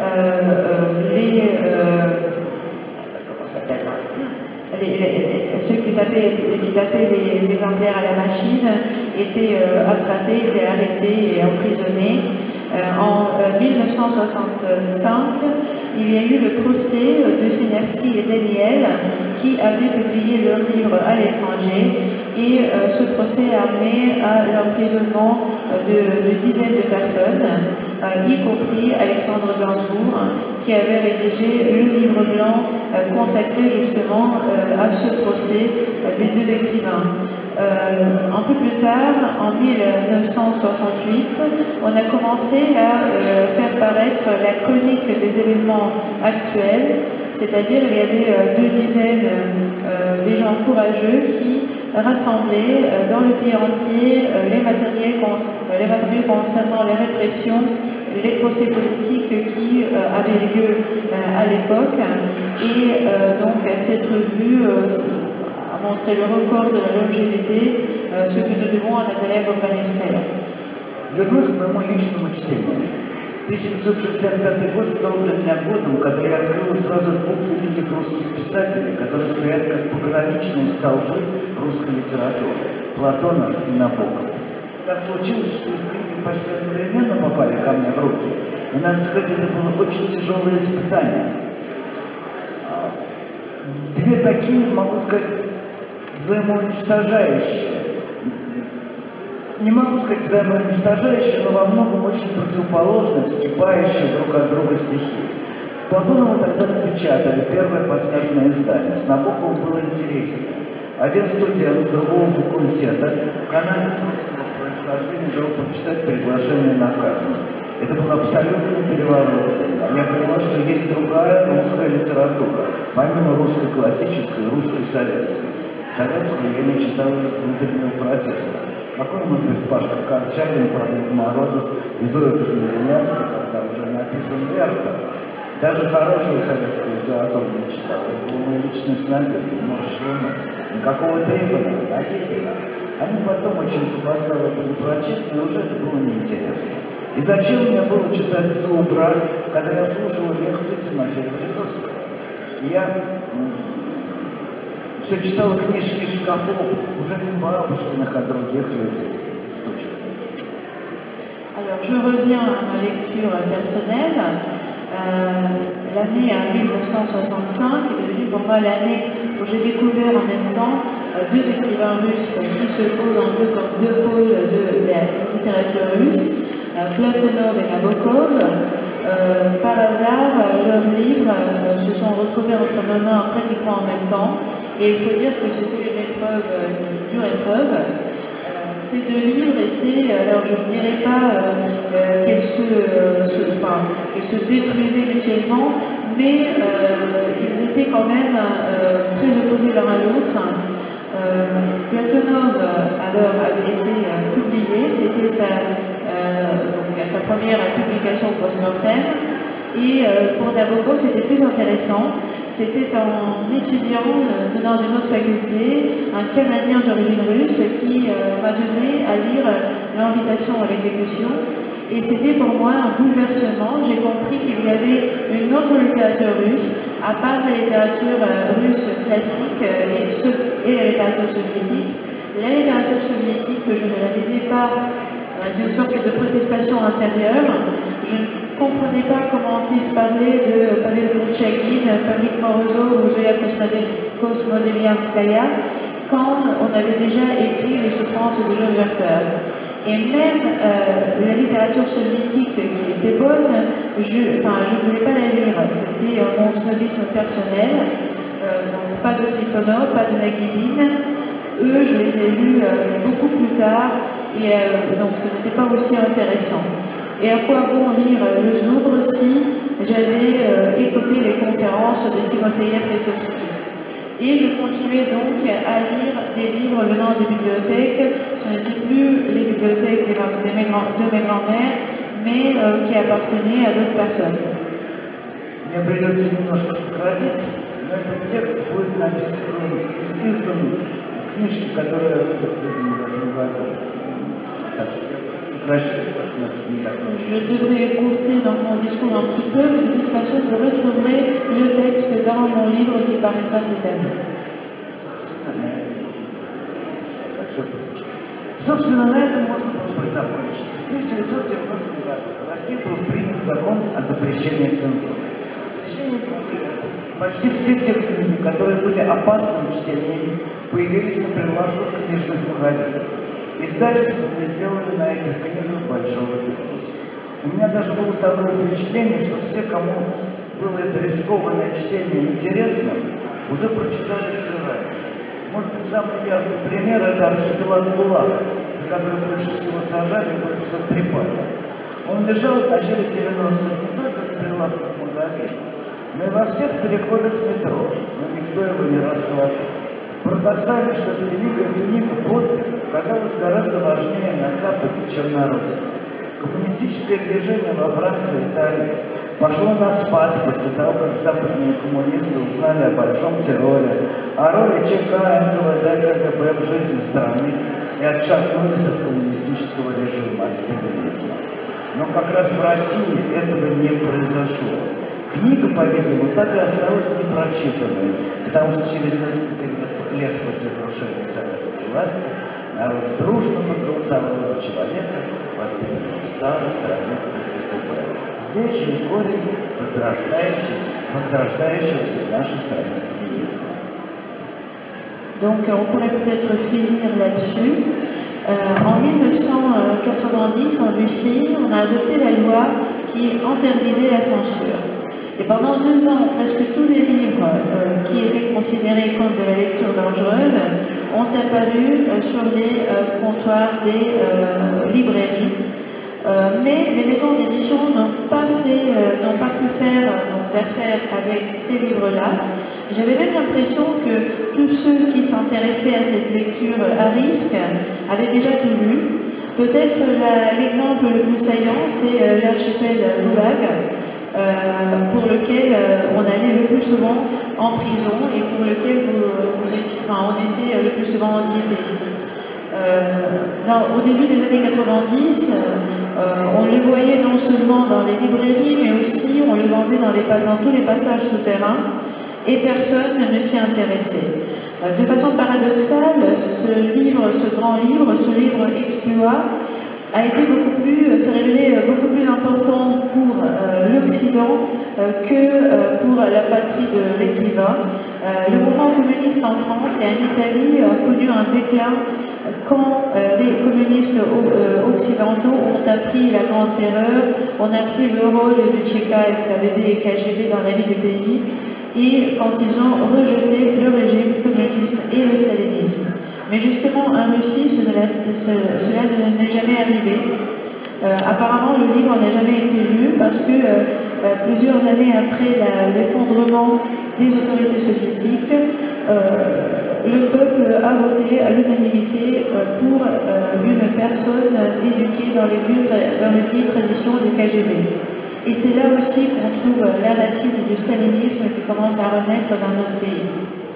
euh, les euh, comment ça s'appelle Les, les, ceux qui tapaient, qui tapaient les exemplaires à la machine étaient euh, attrapés, étaient arrêtés et emprisonnés. Euh, en euh, mille neuf cent soixante-cinq, il y a eu le procès de Siniavski et Daniel qui avaient publié leur livre à l'étranger et euh, ce procès a amené à l'emprisonnement de, de dizaines de personnes, euh, y compris Alexandre Gainsbourg qui avait rédigé le livre blanc euh, consacré justement euh, à ce procès euh, des deux écrivains. Euh, en peu plus tard, en mille neuf cent soixante-huit, on a commencé à euh, faire paraître la chronique des événements actuels, c'est-à-dire il y avait euh, deux dizaines euh, des gens courageux qui rassemblaient euh, dans le pays entier euh, les, matériels euh, les matériaux concernant les répressions, les procès politiques qui euh, avaient lieu euh, à l'époque. Et euh, donc cette revue euh, a montré le record de la longévité, euh, ce que nous devons à Natalia Gorbanevskaya. Вернусь к моему личному чтению. тысяча девятьсот шестьдесят пятый год стал для меня годом, когда я открыл сразу двух великих русских писателей, которые стоят как пограничные столбы русской литературы – Платонов и Набоков. Так случилось, что их книги почти одновременно попали ко мне в руки, и, надо сказать, это было очень тяжелое испытание. Две такие, могу сказать, взаимоуничтожающие. Не могу сказать взаимоуничтожающие, но во многом очень противоположные, вскипающие друг от друга стихи. Платонова тогда напечатали первое посмертное издание. С Набоковым было интереснее. Один студент с другого факультета, канадец русского происхождения, дал прочитать приглашение на казнь. Это был абсолютный переворот. Я поняла, что есть другая русская литература, помимо русской классической и русской советской. Советскую я не читала из внутреннего протеста. Какой может быть Пашка Корчагин, Павел Морозов и Зоя Космирянская, когда уже написан Вертер? Даже хорошую советскую литературу не читал. Это был мой личный снобизм, можешь нос. Никакого Трифонова, Нагибина. Они потом очень запоздало были прочитаны, и уже это было неинтересно. И зачем мне было читать Зубра, когда я слушала лекции Тимофея Березовского? И я все читала книжки из шкафов, уже не Бабушкиных, а других людей. Alors, je reviens à ma lecture personnelle. Euh, l'année à mille neuf cent soixante-cinq est devenue pour moi l'année où j'ai découvert en même temps euh, deux écrivains russes qui se posent un peu comme deux pôles de la littérature russe, euh, Platonov et Nabokov. Euh, par hasard, leurs livres euh, se sont retrouvés entre mes mains pratiquement en même temps, et il faut dire que c'était une épreuve, une dure épreuve. Ces deux livres étaient, alors je ne dirais pas euh, euh, qu'elles se, euh, se, enfin, qu'elles se détruisaient mutuellement, mais euh, ils étaient quand même euh, très opposés l'un à l'autre. Euh, Platonov alors avait été euh, publié, c'était sa, euh, donc, sa première publication post-mortem, et euh, pour Nabokov c'était plus intéressant. C'était un étudiant euh, venant d'une autre faculté, un Canadien d'origine russe, qui euh, m'a donné à lire l'invitation à l'exécution. Et c'était pour moi un bouleversement. J'ai compris qu'il y avait une autre littérature russe, à part la littérature euh, russe classique euh, et, ce, et la littérature soviétique. La littérature soviétique, je ne la lisais pas euh, d'une sorte de protestation intérieure. Je ne comprenais pas comment on puisse parler de Pavel Kurchagin, Pavlik Morozov ou Zoya Kosmodelianskaya quand on avait déjà écrit Les souffrances de John Werther. Et même euh, la littérature soviétique qui était bonne, je, enfin, je ne voulais pas la lire. C'était euh, mon snobisme personnel. Euh, donc pas de Trifonov, pas de Nagibin. Eux, je les ai lus euh, beaucoup plus tard et euh, donc ce n'était pas aussi intéressant. Et à quoi bon lire le Zoubre si j'avais euh, écouté les conférences de Timofeyev Lesovsky? Et je continuais donc à lire des livres venant des bibliothèques. Ce n'étaient plus les bibliothèques de, de mes grands-mères, mais euh, qui appartenaient à d'autres personnes. Мне придется немножко сократить, но этот текст будет написан, издан в книжке, которая выйдет, видимо, в этом году. Так, сокращаю. Je devrais écourter dans mon discours un petit peu, mais de toute façon, vous retrouverez le texte dans mon livre qui paraîtra cette année. Собственно, на этом можно было бы закончить. В тысяча девятьсот девяностом году в России был принят закон о запрещении цензуры. В течение двух лет почти все те книги, которые были опасным чтением, появились на прилавках книжных магазинов. Издательства не сделали на этих книгах большого бизнеса. У меня даже было такое впечатление, что все, кому было это рискованное чтение интересно, уже прочитали все раньше. Может быть, самый яркий пример – это архипелаг ГУЛАГ, за который больше всего сажали и больше всего трепали. Он лежал в начале девяностых не только в прилавках магазинов, но и во всех переходах метро, но никто его не рассматривал. Парадоксально, что эта великая книга «Подвиг» оказалась гораздо важнее на Западе, чем на Родине. Коммунистическое движение во Франции и Италии пошло на спад после того, как западные коммунисты узнали о большом терроре, о роли ЧК, эн ка вэ дэ, ка гэ бэ в жизни страны и отшатнулись от коммунистического режима, от сталинизма. Но как раз в России этого не произошло. Книга, по-видимому, так и осталась непрочитанной, потому что через несколько лет после крушения советской власти народ дружно проголосовал за человека, воспитанного в старых традициях ка гэ бэ. Здесь же корень возрождающийся, возрождающегося в нашей стране сталинизма. Donc on pourrait peut-être finir là-dessus. Euh, en mille neuf cent quatre-vingt-dix, en Russie, on a adopté la loi qui interdisait la censure. Et pendant deux ans, presque tous les livres euh, qui étaient considérés comme de la lecture dangereuse ont apparu euh, sur les euh, comptoirs des euh, librairies. Euh, mais les maisons d'édition n'ont pas, fait, euh, n'ont pas pu faire euh, d'affaires avec ces livres-là. J'avais même l'impression que tous ceux qui s'intéressaient à cette lecture à risque avaient déjà tout lu. Peut-être la, l'exemple le plus saillant, c'est euh, l'archipel Goulag, euh, pour lequel euh, on allait le plus souvent en prison et pour lequel vous, vous étiez, enfin, on était le plus souvent inquiétés. Euh, dans, au début des années quatre-vingt-dix, euh, on le voyait non seulement dans les librairies, mais aussi on le vendait dans, les, dans tous les passages souterrains et personne ne s'y intéressait. Euh, de façon paradoxale, ce livre, ce grand livre, ce livre Exploit, a été beaucoup plus, s'est révélé beaucoup plus important pour euh, l'Occident euh, que euh, pour la patrie de l'écrivain. Euh, le mouvement communiste en France et en Italie a connu un déclin quand euh, les communistes euh, occidentaux ont appris la Grande Terreur, ont appris le rôle du Tchéka, K G B et K G B dans la vie du pays, et quand ils ont rejeté le régime communisme et le stalinisme. Mais justement, en Russie, cela, cela n'est jamais arrivé. Euh, apparemment, le livre n'a jamais été lu parce que euh, plusieurs années après la, l'effondrement des autorités soviétiques, euh, le peuple a voté à l'unanimité euh, pour euh, une personne éduquée dans les, vieux, dans les vieilles traditions du K G B. Et c'est là aussi qu'on trouve la racine du stalinisme qui commence à renaître dans notre pays.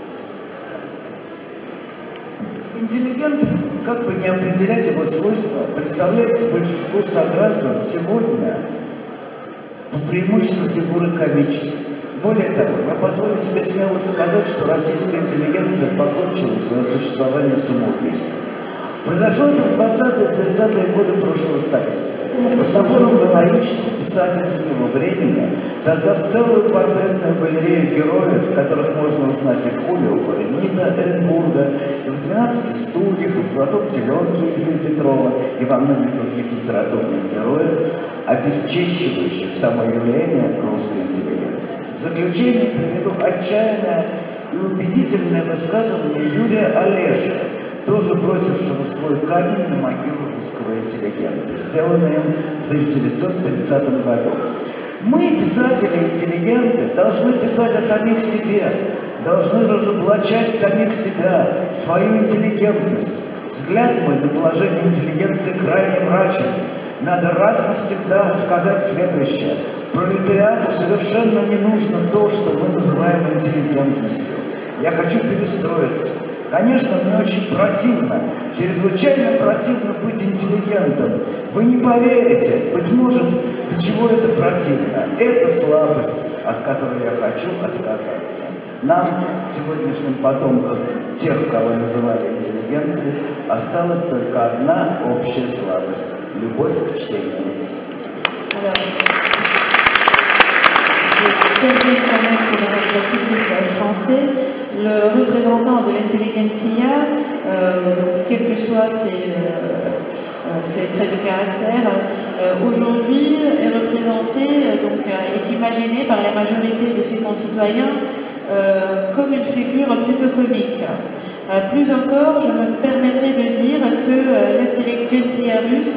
Интеллигент, как бы не определять его свойства, представляется большинству сограждан сегодня по преимуществу фигуры комической. Более того, я позволю себе смело сказать, что российская интеллигенция покончила свое существование самоубийством. Произошло это в двадцатые-тридцатые годы прошлого столетия. По-своему выдающийся писатель своего времени, создав целую портретную галерею героев, которых можно узнать и в Хулио Куренита Эренбурга, и в «двенадцати стульях», и в «Золотом теленке» Ильфа Петрова, и во многих других литературных героях, обесчещивающих само явление русской интеллигенции. В заключение приведу отчаянное и убедительное высказывание Юрия Олеши, тоже бросившего свой камень на могилу русского интеллигента, сделанное им в тысяча девятьсот тридцатом году. Мы, писатели-интеллигенты, должны писать о самих себе, должны разоблачать самих себя, свою интеллигентность. Взгляд мой на положение интеллигенции крайне мрачен. Надо раз навсегда сказать следующее. Пролетариату совершенно не нужно то, что мы называем интеллигентностью. Я хочу перестроиться. Конечно, мне очень противно, чрезвычайно противно быть интеллигентом. Вы не поверите, быть может, до чего это противно. Это слабость, от которой я хочу отказаться. Нам, сегодняшним потомкам тех, кого называли интеллигенцией, осталась только одна общая слабость – любовь к чтению. Le représentant de l'intelligentsia, euh, quels que soient ses, euh, ses traits de caractère, euh, aujourd'hui est représenté, donc est imaginé par la majorité de ses concitoyens euh, comme une figure plutôt comique. Euh, plus encore, je me permettrai de dire que euh, l'intelligentsia russe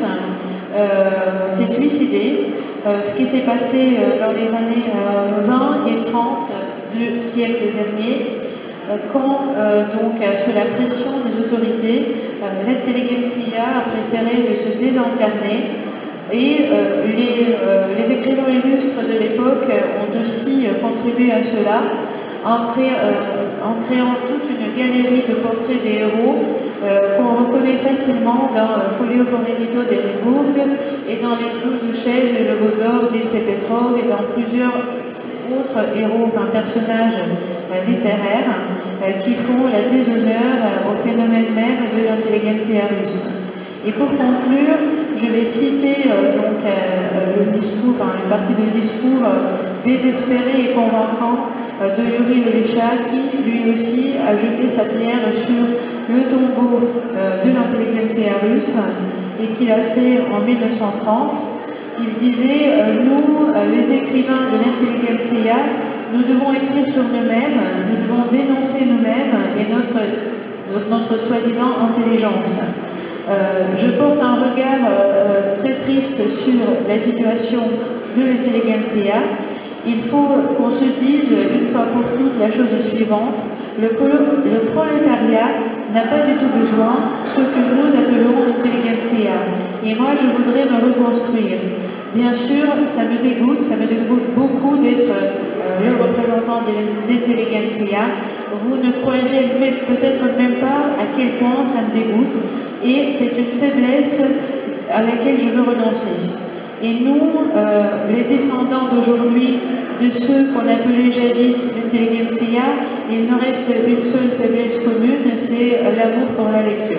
euh, s'est suicidée, euh, ce qui s'est passé euh, dans les années euh, vingt et trente du siècle dernier, euh, quand, euh, donc, euh, sous la pression des autorités, euh, l'intelligentsia a préféré de se désincarner. Et euh, les, euh, les écrivains illustres de l'époque ont aussi euh, contribué à cela en, cré, euh, en créant toute une galerie de portraits des héros euh, qu'on reconnaît facilement dans euh, Polioforenito d'Erinburg et dans les douze chaises et le veau d'or d'Ilfe Petrov et dans plusieurs autres héros, enfin, personnages euh, littéraires euh, qui font la déshonneur euh, au phénomène même de l'intelligentsia russe. Et pour conclure, je vais citer euh, donc euh, le discours, enfin, une partie du discours euh, désespéré et convaincant euh, de Yuri Lecha, qui lui aussi a jeté sa pierre sur le tombeau euh, de l'intelligentsia russe et qu'il a fait en mille neuf cent trente. Il disait euh, nous, euh, les écrivains de l'intelligentsia, nous devons écrire sur nous-mêmes, nous devons dénoncer nous-mêmes et notre, notre, notre soi-disant intelligence. Euh, je porte un regard euh, très triste sur la situation de l'intelligentsia. Il faut qu'on se dise une fois pour toutes la chose suivante. Le, le prolétariat n'a pas du tout besoin de ce que nous appelons l'intelligentsia. Et moi, je voudrais me reconstruire. Bien sûr, ça me dégoûte, ça me dégoûte beaucoup d'être euh, le représentant de l'intelligentsia. Vous ne croirez peut-être même pas à quel point ça me dégoûte. Et c'est une faiblesse à laquelle je veux renoncer. Et nous, euh, les descendants d'aujourd'hui, de ceux qu'on appelait jadis l'intelligentsia, il nous reste une seule faiblesse commune, c'est l'amour pour la lecture.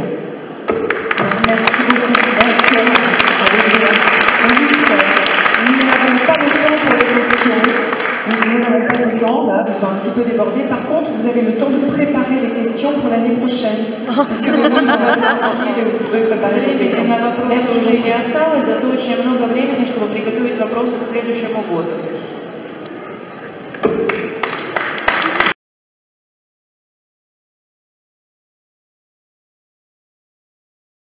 Merci beaucoup. Merci à vous. Nous n'avons pas le temps pour les questions. Nous n'avons pas le temps, là, nous sommes un petit peu débordés. Par contre, vous avez le temps de préparer les questions pour l'année prochaine. Puisque vous pouvez sortir et vous pouvez préparer les questions. Merci. Уже и осталось, зато очень много времени, чтобы приготовить вопросы к следующему году.